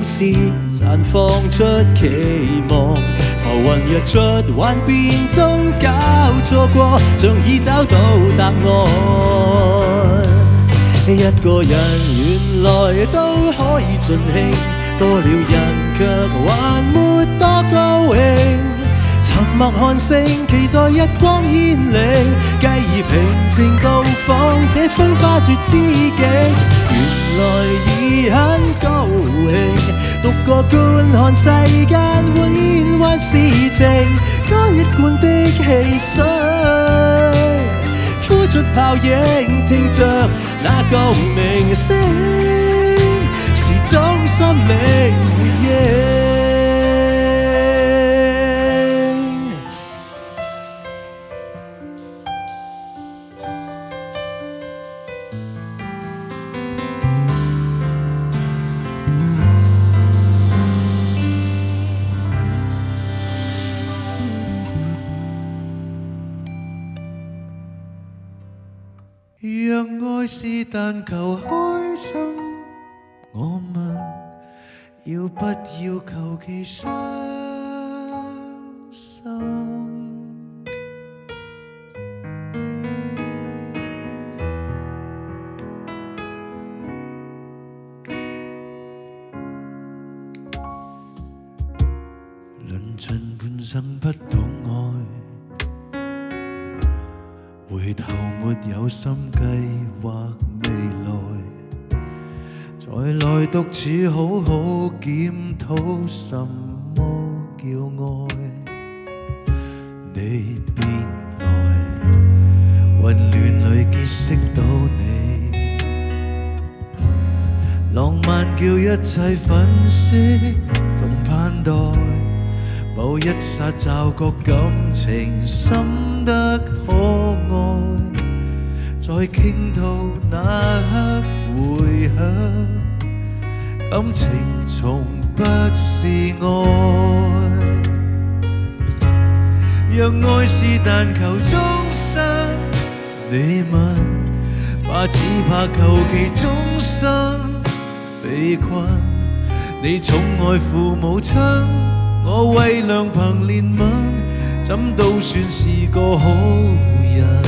事綻放出期望，浮雲躍出幻變中交錯過，像已找到答案。一個人原來都可以盡興，多了人卻還沒多高興。沉默看星，期待日光牽領，繼而平靜到訪這風花雪之境。原來已很高興，獨個觀看世間變幻事情，乾一罐的汽水，呼出泡影，聽着那共鳴聲，是種心靈回應。 若愛是但求開心，我問要不要求其傷心？論盡半生不懂愛，回頭沒有心計劃未來，在內獨處好好檢討什麼叫愛。你變來，混亂裏結識到你，浪漫叫一切粉飾動盼待。某一剎驟覺感情深得可愛，在傾吐那刻回響，感情從不是愛。若愛是但求終生，你問，怕只怕求其終生被困。你寵愛父母親，我為良朋憐憫，怎都算是個好人。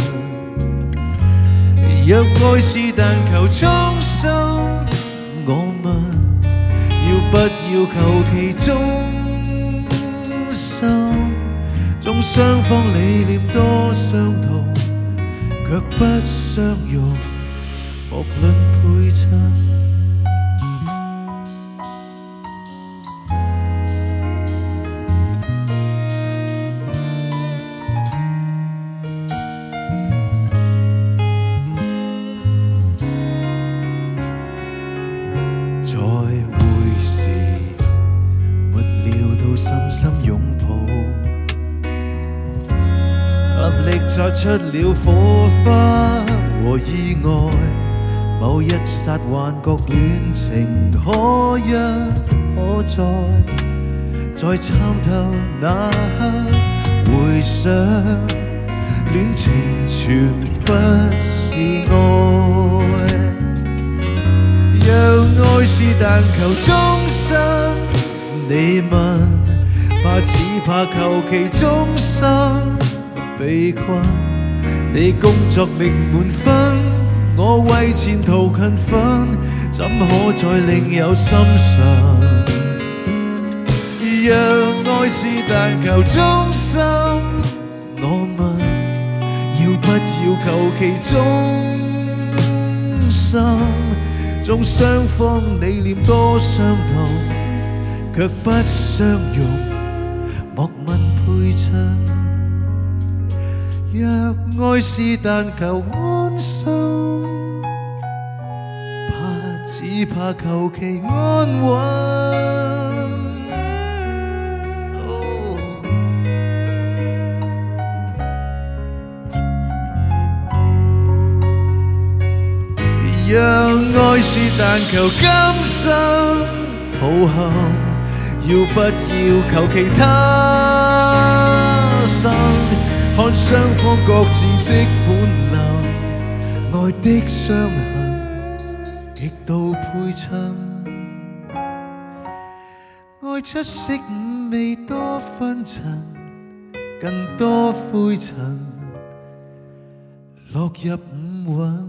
若愛是但求衷心，我問要不要求其終生？縱雙方理念多相同，卻不相容，莫論配襯。擦出了火花和意外，某一剎幻覺戀情可一可再，再參透那刻回想，戀情全不是愛。若愛是但求終生，你問，怕只怕求其終生被困。你工作力滿分，我為前途勤奮，怎可再另有心神？若愛是但求終生，我問要不要求其終生？縱雙方理念多相同，卻不相容，莫問配襯。若愛是但求安心，怕只怕求其安穩。哦、若愛是但求今生抱憾，要不要求其他生？看雙方各自的本能，愛的傷痕亦都配襯。 愛出色五味多紛塵，更多灰塵落入五蘊。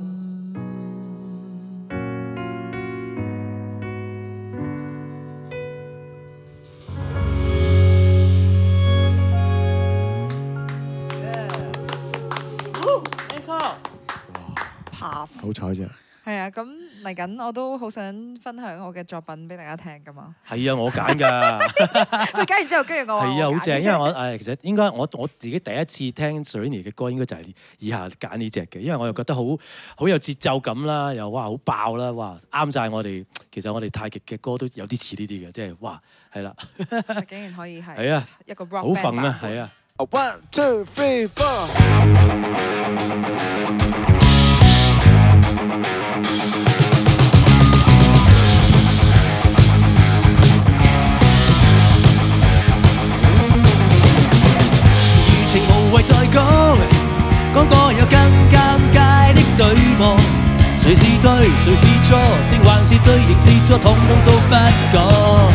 好彩啫！ 係啊，咁嚟緊我都好想分享我嘅作品俾大家聽噶嘛。 係啊，我揀㗎。 你揀完之後，跟住我話係啊，好正，因為我誒其實應該我我自己第一次聽 Serrini 嘅歌，應該就係以下揀呢隻嘅，因為我又覺得好好有節奏感啦，又哇好爆啦，哇啱晒我哋。其實我哋太極嘅歌都有啲似呢啲嘅，即係哇係啦。 竟然可以係係啊， 一個 rock 好憤啊，係啊。 One two three four。 情無謂再講，講過有更尷尬的對望。誰是對，誰是錯，定還是對，仍是錯，統統都不講。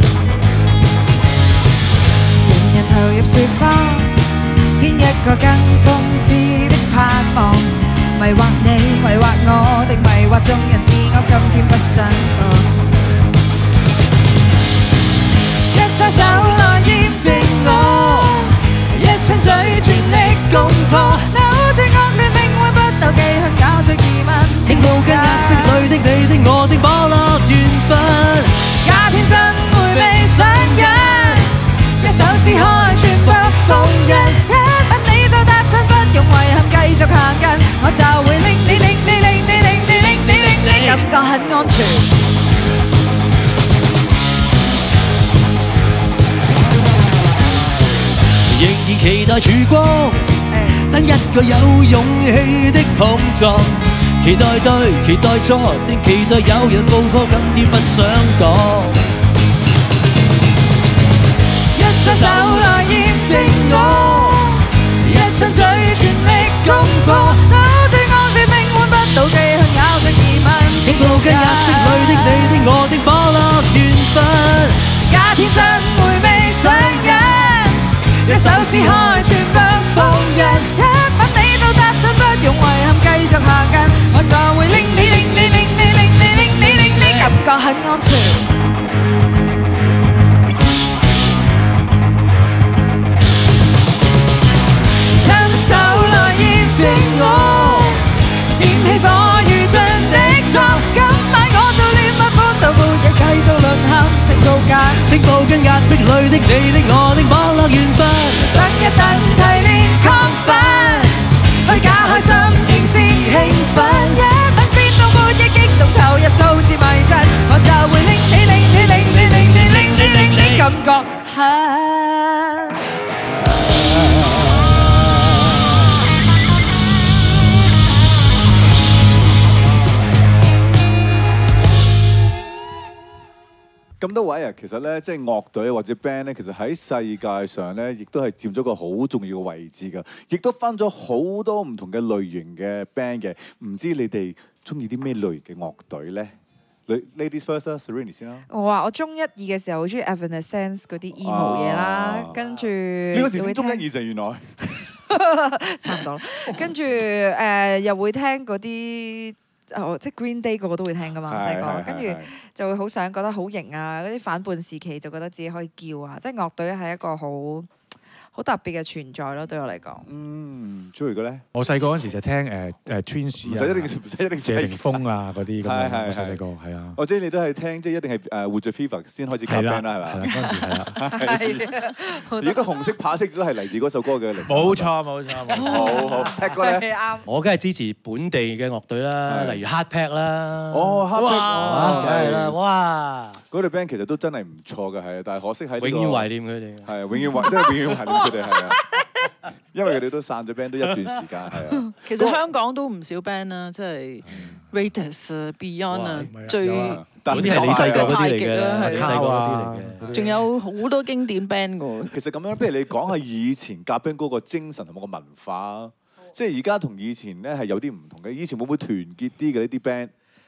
人人投入説謊，編一個更諷刺的盼望，迷惑你，迷惑我，定迷惑眾人是我今天不想講。一雙手來驗證我。一親嘴全力攻破，扭轉惡劣命運不鬥技去咬着疑問， 情無間壓迫裏的你的我的網絡緣分， 假天真回味上癮，一首詩開全部封印，一吻你就達親，不用遺憾繼續行近，我就會令你令你令你令你令你令你感覺很安全。 仍然期待曙光，等一個有勇氣的碰撞，期待對，期待錯，定期待有人報破，今天不想講。 一雙手來驗證我，一親嘴全力攻破，扭轉惡劣命運不妒忌去咬着疑問， 情路嘅壓迫裏的你的我正火落緣分， 假天真回味上癮。一首詩開全部封印，一吻你就達親，不用遺憾繼續行近，我就會令你令你令你令你令你令你感覺很安全。親手來驗證我，點起火如盡的錯，今晚我做獵物歡到每日繼續淪陷，情無間情無間壓迫裏的你的我的網絡緣分。 等一等提煉亢奮，虛假開心仍是興奮，一等先到每一激動投入數字迷陣，我就會令你令你令你令你令你令你感覺很。 咁多位啊，其實咧，即係樂隊或者 band 咧，其實喺世界上咧，亦都係佔咗個好重要嘅位置㗎，亦都分咗好多唔同嘅類型嘅 band 嘅。唔知你哋中意啲咩類型嘅樂隊咧？女 Ladies first 啦 ，Serrini 先啦。 我話我中一二嘅時候好中意 Evanescence 嗰啲 emo 嘢啦，跟住呢個時先中一二就原來差唔多啦。跟住誒又會聽嗰啲。哦，即係 Green Day 個個都會聽噶嘛，細個，跟住就會好想覺得好型啊！嗰啲反叛時期就覺得自己可以叫啊，即係樂隊係一個好好特別嘅存在咯，對我嚟講。 嗯 Joey 嘅咧， 我細個嗰陣時就聽誒誒 Twins 啊， 唔使一定唔使一定謝霆鋒啊嗰啲咁樣，我細細個係啊。 或者你都係聽即係一定係誒活著 Fever 先開始夾 band 啦，係咪？ 係啦，嗰陣時係啦。 係。 如果紅色拍色都係嚟自嗰首歌嘅嚟。 冇錯冇錯。 好好 Pat 哥咧， 啱。 我梗係支持本地嘅樂隊啦，例如 Hard Pack 啦。 哦 Hard Pack， 梗係啦，哇！ 嗰隊 band 其實都真係唔錯嘅，係啊，但係可惜喺永遠懷念佢哋。 係永遠懷，即係永遠懷念佢哋係啊。因為佢哋都散咗 band 都一段時間，係啊。 其實香港都唔少 band 啦，即係 Raidas 啊、Beyond 啊，最嗰啲係你細個嗰啲嚟嘅啦， 係細個嗰啲嚟嘅。 仲有好多經典 band 㗎。 其實咁樣，不如你講下以前夾 band 嗰個精神同埋個文化啊。即係而家同以前咧係有啲唔同嘅。以前會唔會團結啲嘅呢啲 band？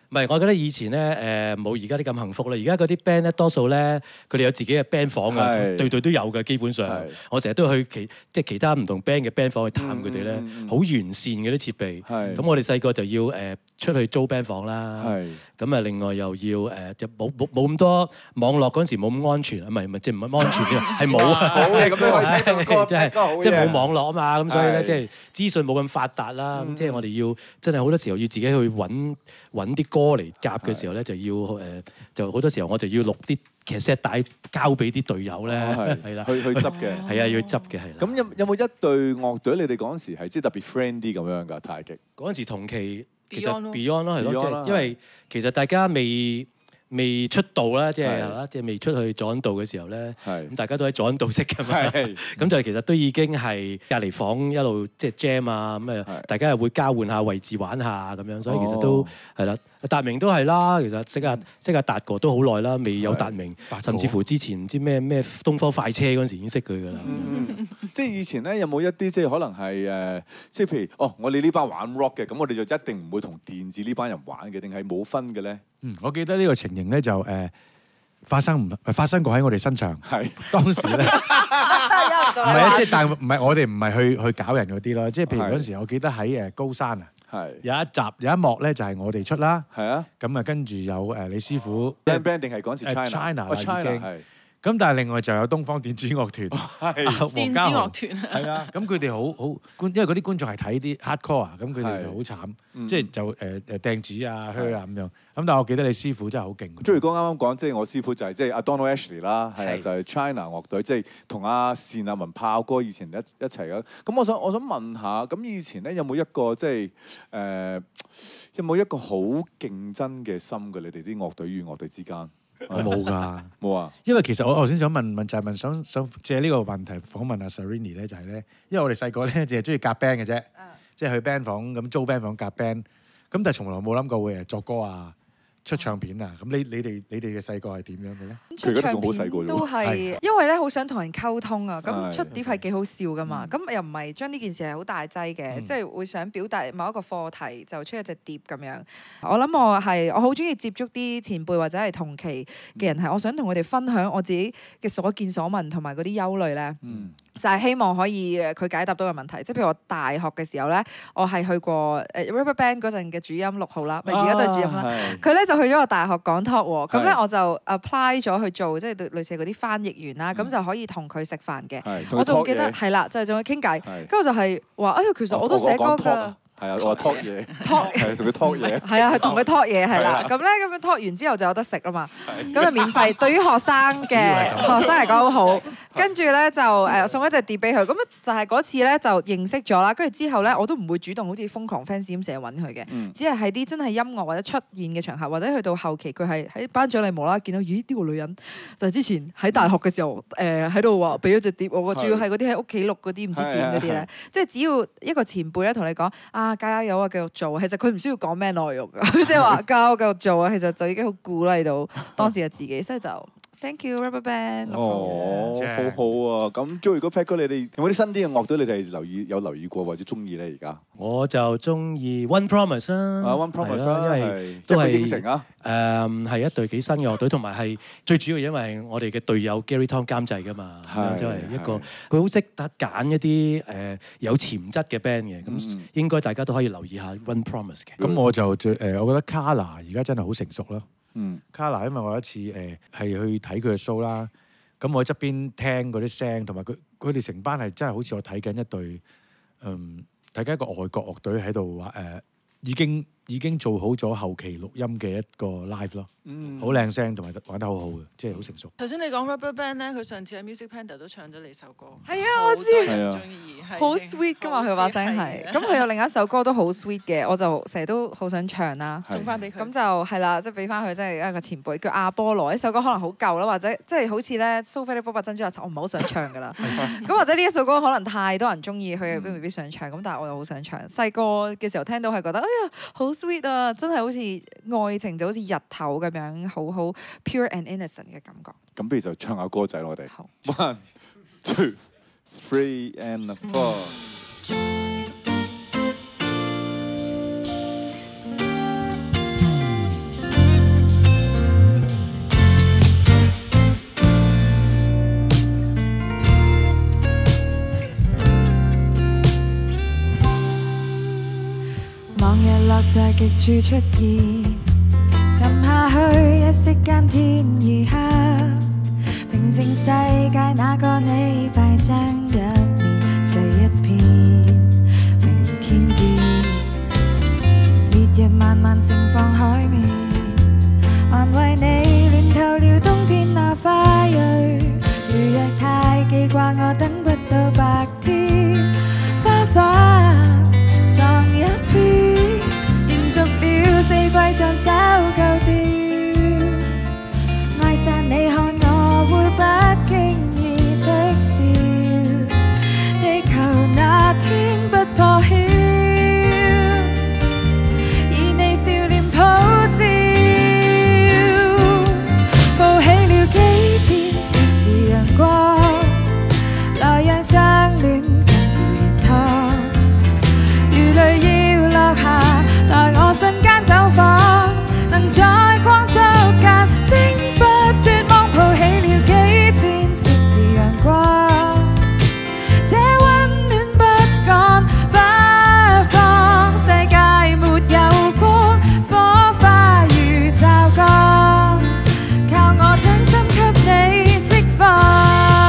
唔係，我覺得以前咧誒冇而家啲咁幸福啦。而家嗰啲 band 咧，多數咧佢哋有自己嘅 band 房㗎，對對都有㗎。基本上，我成日都去其即係其他唔同 band 嘅 band 房去探佢哋咧，好完善嘅啲設備。咁我哋細個就要誒出去租 band 房啦。咁啊，另外又要誒就冇冇冇咁多網絡嗰陣時冇咁安全，唔係唔係即係唔係安全添，係冇啊。好嘅，咁樣可以聽到歌，即係即係冇網絡啊嘛。咁所以咧，即係資訊冇咁發達啦。咁即係我哋要真係好多時候要自己去揾揾啲歌嚟夾嘅時候咧，就要誒就好多時候我就要錄啲cassette帶交俾啲隊友咧，係啦， 去去執嘅， 係啊，要執嘅係。 咁有有冇一隊樂隊你哋嗰陣時係即係特別 friend 啲咁樣㗎？太極嗰陣時同期其實 Beyond 咯，係咯，因為其實大家未未出道啦，即係係嘛，即係未出去佐敦道嘅時候咧，咁大家都喺佐敦道識㗎嘛，咁就其實都已經係隔離房一路即係 jam 啊，咁啊，大家又會交換下位置玩下咁樣，所以其實都係啦。達明都係啦，其實識下識下達哥都好耐啦，未有達明，甚至乎之前唔知咩咩東方快車嗰陣時已經識佢㗎啦。 即係以前咧有冇一啲即係可能係誒，即係譬如哦，我哋呢班玩 rock 嘅，咁我哋就一定唔會同電子呢班人玩嘅，定係冇分嘅咧？ 嗯，我記得呢個情形咧就誒發生唔發生過喺我哋身上。係當時咧，唔係啊，即係但係唔係我哋唔係去去搞人嗰啲咯，即係譬如嗰陣時，我記得喺誒高山啊。係有一集有一幕咧，就係我哋出啦。係啊，咁啊跟住有誒李師傅 band band 定係嗰陣時 China 啦已經。 係咁但係另外就有東方電子樂團， 電子樂團係啊。咁佢哋好好觀，因為嗰啲觀眾係睇啲 hardcore 啊，咁佢哋就好慘，即係就誒誒掟紙啊、靴啊咁樣。咁但係我記得你師傅真係好勁。 Joey哥啱啱講，即係我師傅就係即係阿 Donald Ashley 啦，係啊，就係 China 樂隊，即係同阿單立文炮哥以前一一齊嘅。咁我想我想問下，咁以前咧有冇一個即係誒有冇一個好競爭嘅心嘅？你哋啲樂隊與樂隊之間？ 我冇㗎， 冇啊！ 因為其實我頭先想問問就係問想想借呢個問題訪問阿 Serrini 咧，就係咧，因為我哋細個咧淨係中意夾 band 嘅啫，即係去 band 房咁租 band 房夾 band，咁但係從來冇諗過會誒作歌啊、出唱片啊。咁你你哋你哋嘅細個係點樣嘅咧？ 出唱片都係因為咧好想同人溝通啊，咁出碟係幾好笑噶嘛，咁又唔係將呢件事係好大劑嘅，即係會想表達某一個課題就出一隻碟咁樣。我諗我係我好中意接觸啲前輩或者係同期嘅人，係我想同佢哋分享我自己嘅所見所聞同埋嗰啲憂慮咧。就係希望可以佢解答到個問題，即係譬如我大學嘅時候咧，我係去過誒 RubberBand 嗰陣嘅主音六號啦，咪而家都係主音啦。佢咧就去咗個大學講 talk 喎，咁咧我就 apply 咗去做即係類似嗰啲翻譯員啦，咁就可以同佢食飯嘅。我仲記得係啦，就係仲去傾偈，跟住就係話哎呀，其實我都寫歌㗎。 係啊，我話 talk 嘢，talk 係同佢 talk 嘢， 係啊，係同佢 talk 嘢係啦。咁咧咁樣 talk 完之後就有得食啦嘛。咁就免費，對於學生嘅學生嚟講好好。跟住咧就誒送一隻碟俾佢。咁就係嗰次咧就認識咗啦。跟住之後咧我都唔會主動好似瘋狂 fans 咁成日揾佢嘅，只係喺啲真係音樂或者出現嘅場合，或者去到後期佢係喺頒獎禮無啦啦見到，咦呢個女人就係之前喺大學嘅時候誒喺度話俾咗隻碟我，主要係嗰啲喺屋企錄嗰啲唔知點嗰啲咧。即係只要一個前輩咧同你講啊。啊！加油啊！繼續做，其實佢唔需要講咩內容㗎，即係話加油繼續做啊，其實就已經好鼓勵到當時嘅自己，所以就 thank you RubberBand。 哦，好好啊！咁 Joey 哥、Pat 哥，你哋有冇啲新啲嘅樂隊你哋留意有留意過或者中意咧？而家我就中意 One Promise 啦， 啊 One Promise 啦，因為都係應承啊。 誒係一隊幾新嘅樂隊，同埋係最主要因為我哋嘅隊友 Gary Tong 監製㗎嘛，即係一個佢好識得揀一啲誒有潛質嘅 band 嘅，咁應該大家都可以留意下 One Promise 嘅。 咁我就最誒，我覺得 Kala 而家真係好成熟咯。 嗯 Kala 因為我有一次誒係去睇佢嘅 show 啦，咁我喺側邊聽嗰啲聲，同埋佢佢哋成班係真係好似我睇緊一隊嗯睇緊一個外國樂隊喺度話誒已經。已經做好咗後期錄音嘅一個 live 咯，好靚聲同埋玩得好好嘅，即係好成熟。 頭先你講 RubberBand 咧，佢上次喺 Music Panda 都唱咗你首歌。 係啊，我知。好 sweet 㗎嘛，佢把聲係。咁佢有另一首歌都好 sweet 嘅，我就成日都好想唱啦。 送翻俾佢。咁就係啦，即係俾翻佢，即係一個前輩叫阿波羅。呢首歌可能好舊啦，或者即係好似咧蘇菲的波霸珍珠奶茶，我唔係好想唱㗎啦。咁或者呢一首歌可能太多人中意，佢未必想唱。咁但係我又好想唱。細個嘅時候聽到係覺得，哎呀好 sweet 啊！真係好似愛情就好似日頭咁樣，好好 pure and innocent 嘅感覺。 咁不如就唱下歌仔咯，我哋。好。One, two, three and four。 在極處出現，沉下去一息間天已黑，平靜世界那個你快將入眠睡一片，明天見。烈日慢慢盛放海面，還為你暖透了冬天那花蕊。如若太記掛我，等不到白天，花瓣撞一邊，延續了四季像手舊調。愛散你看我會不經意的笑，地球那天不破曉，以你笑臉普照，抱起了幾千攝氏陽光，來讓相戀近乎熱燙。如淚要落下，待我瞬間走訪，能在光速間征服絕望，抱起了幾千攝氏陽光，這溫暖不趕不放，世界沒有光，火花如驟降，靠我真心給你釋放。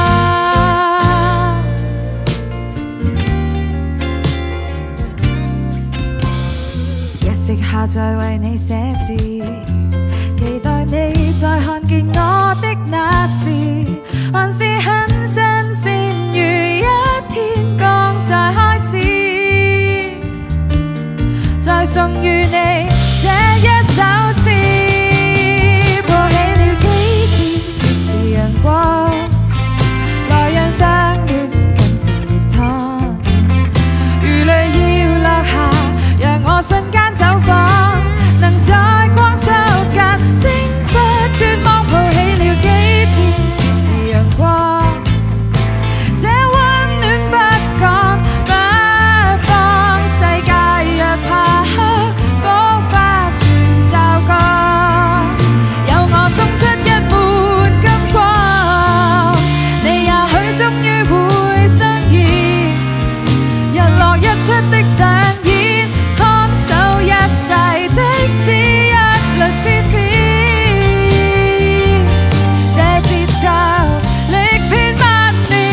一息下再為你寫字，期待你再看見我的那時，還是很新鮮，如一天剛在開始，再送予你這一首詩，抱起了幾千攝氏陽光，來讓相戀近乎熱燙。如淚要落下，讓我瞬間走訪，能在光速間征服絕望，抱起了幾千攝氏陽光，這溫暖不趕不放，世界若怕黑，火花全驟降，有我送出一抹金光，你也許終於會相見，日落日出的上演，看守一世，即使一律切片，這節奏力遍萬年。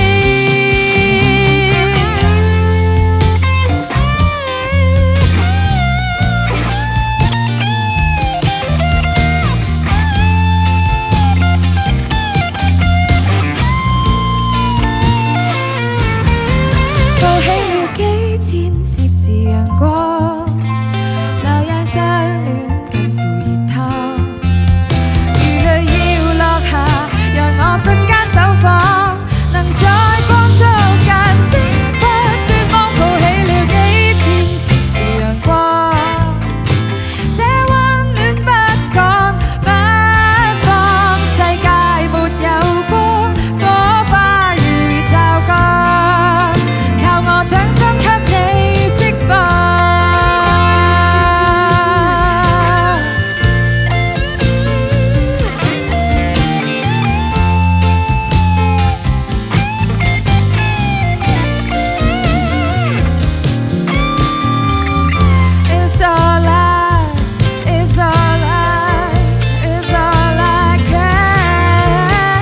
抱起了幾千攝氏陽光，留讓相戀近乎熱燙。如淚要落下，讓我瞬間走訪，能在光速間征服絕望，抱起了幾千攝氏陽光，這溫暖不趕不放，世界沒有光，火花如驟降，靠我掌心給你釋放。It's all I, it's all I, it's all I can.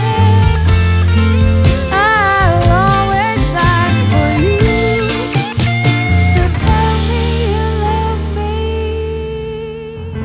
I'll always shine for you. So tell me you love me.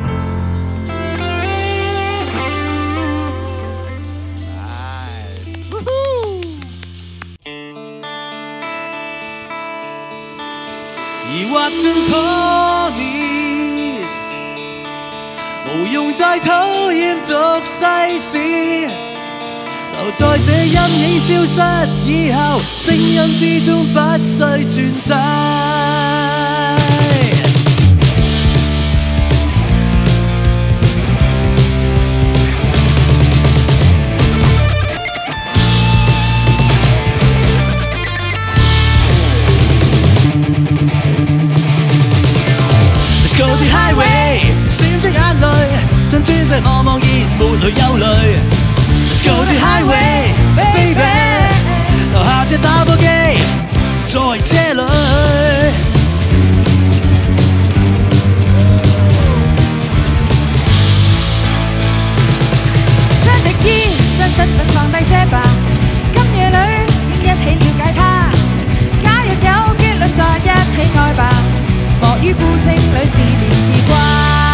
疑惑進破滅，無用再討厭俗世事，留待這陰影消失以後，聲音之中不需轉低。Let's go the highway，閃出眼淚，將專細我望熱沒去憂慮。Let's go the highway， baby， 留下這打火機，在車裏。 身份放低些吧。今夜裏一起了解他，假若有結論再一起愛吧。莫於孤清裏自憐自掛。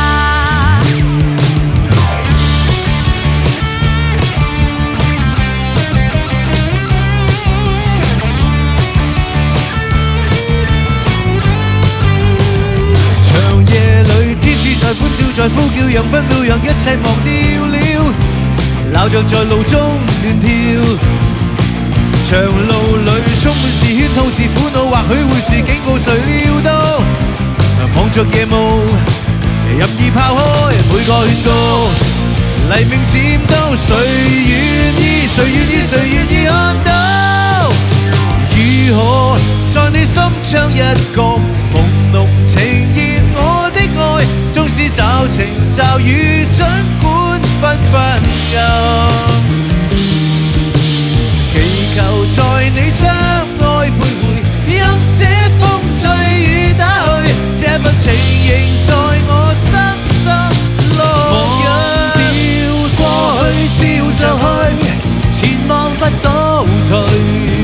長夜裏天使在歡笑在呼叫，讓分秒讓一切忘掉了，鬧着在路中亂跳。長路裏充滿是圈套是苦惱，或許會是警告，誰料到望着夜幕任意拋開每個勸告，黎明漸到，誰願意誰願意誰願意看到？如何在你心窗一角朦朧呈現我的愛，縱使驟晴驟雨，儘管紛紛暗。祈求在你窗外徘徊，任這風吹雨打去，這份情仍在我心中烙印。忘掉過去，笑着去，前望不倒退。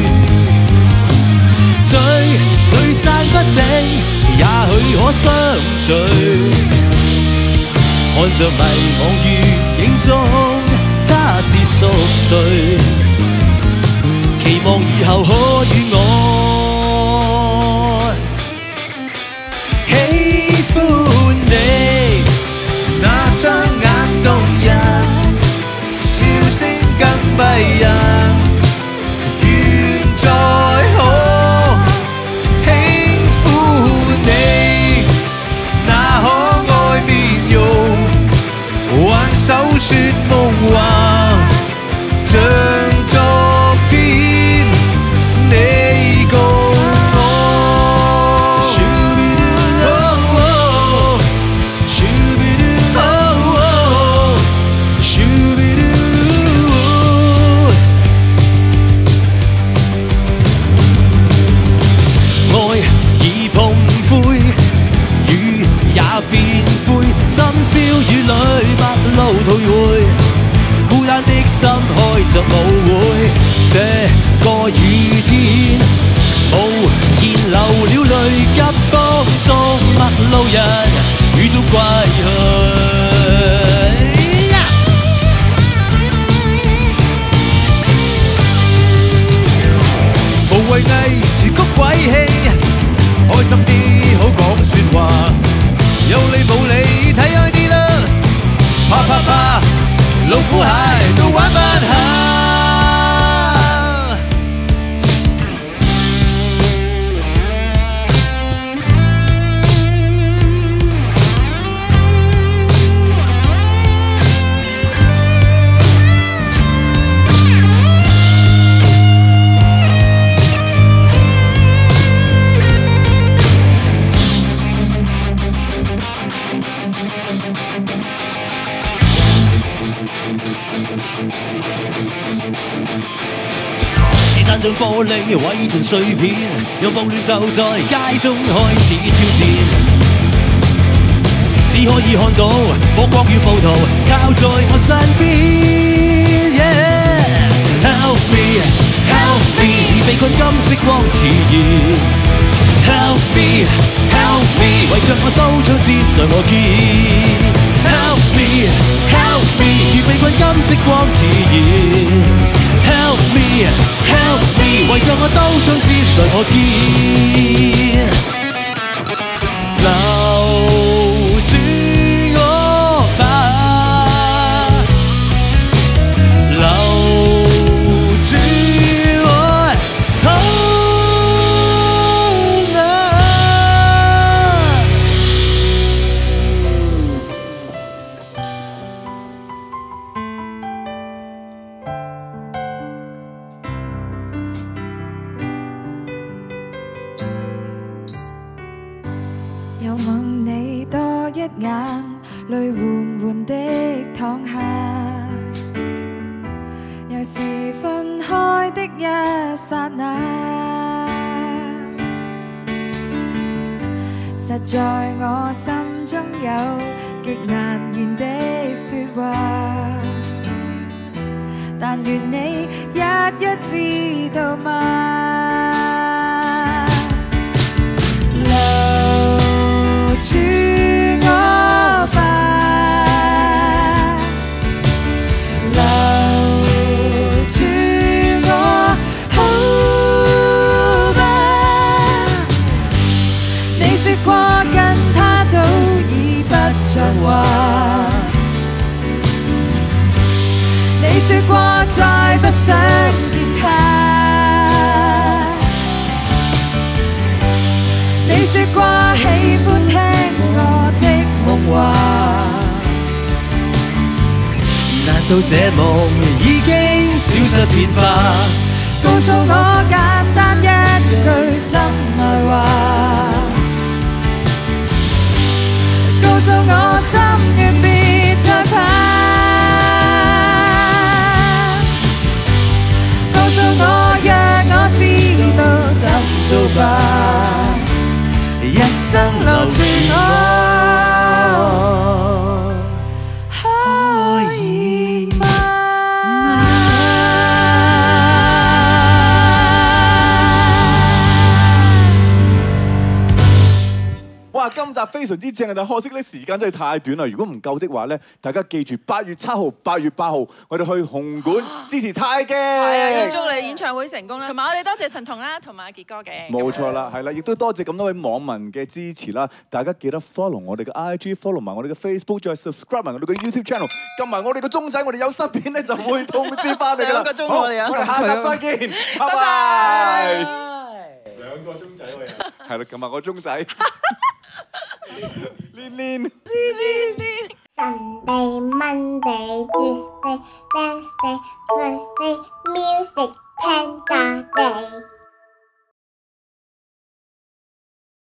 聚聚散不定，也許可相聚。看着迷惘月影中，他是屬誰？期望以後可與我喜歡你，那雙眼動人，笑聲更迷人，願再可輕撫你，那可愛面容，挽手說夢話，像昨天。你共我，愛已碰灰，雨也變灰，深宵雨裏陌路徘徊，孤單的心開着舞會，這個雨天無言流了淚，急風中陌路人雨中歸去。無謂偽詞曲鬼氣，開心啲好講説話，有理冇理睇開啲啦，啪啪啪老虎蟹都玩不下。將玻璃毀成碎片，讓暴亂就在街中開始挑戰。只可以看到火光與暴徒靠在我身邊。Yeah. Help me, help me， 被困金色光熾熱。Help me, help me， 圍着我刀槍尖在我肩。Help me, help me， 如被困金色光熾熱。Help me, help me， 圍着我刀槍尖在我肩，留住我吧，留住我好啊。 又望你多一眼，淚緩緩的淌下，又是分開的一剎那，實在我心中有極難言的説話， 但願你一一知道嗎？留住我吧，留住我好吧。你說過跟他早已不像話，你說過再不想見他，你說過喜歡聽我的夢話， 難道這夢已經消失變化？ 告訴我簡單一句心內話，告訴我心願別再怕，告訴我讓我知道怎做吧，一生留住我。 哇！今集非常之正啊，但可惜咧時間真係太短啦。如果唔夠的話咧，大家記住八月七號、八月八號，我哋去紅館支持太極。 係啊，祝你演唱會成功啦！同埋我哋多謝陳彤啦，同埋阿傑哥嘅。 冇錯啦，係啦，亦都多謝咁多位網民嘅支持啦。大家記得 follow 我哋嘅 I G，follow 埋我哋嘅 Facebook， 再 subscribe 埋我哋嘅 YouTube channel， 撳埋我哋嘅鐘仔，我哋有新片咧就會通知翻你㗎啦。兩個鐘我哋啊，我哋下集再見，拜拜。兩個鐘仔我哋係啦，撳埋個鐘仔。Lin Lin Sunday, Monday, Tuesday, Wednesday, Thursday.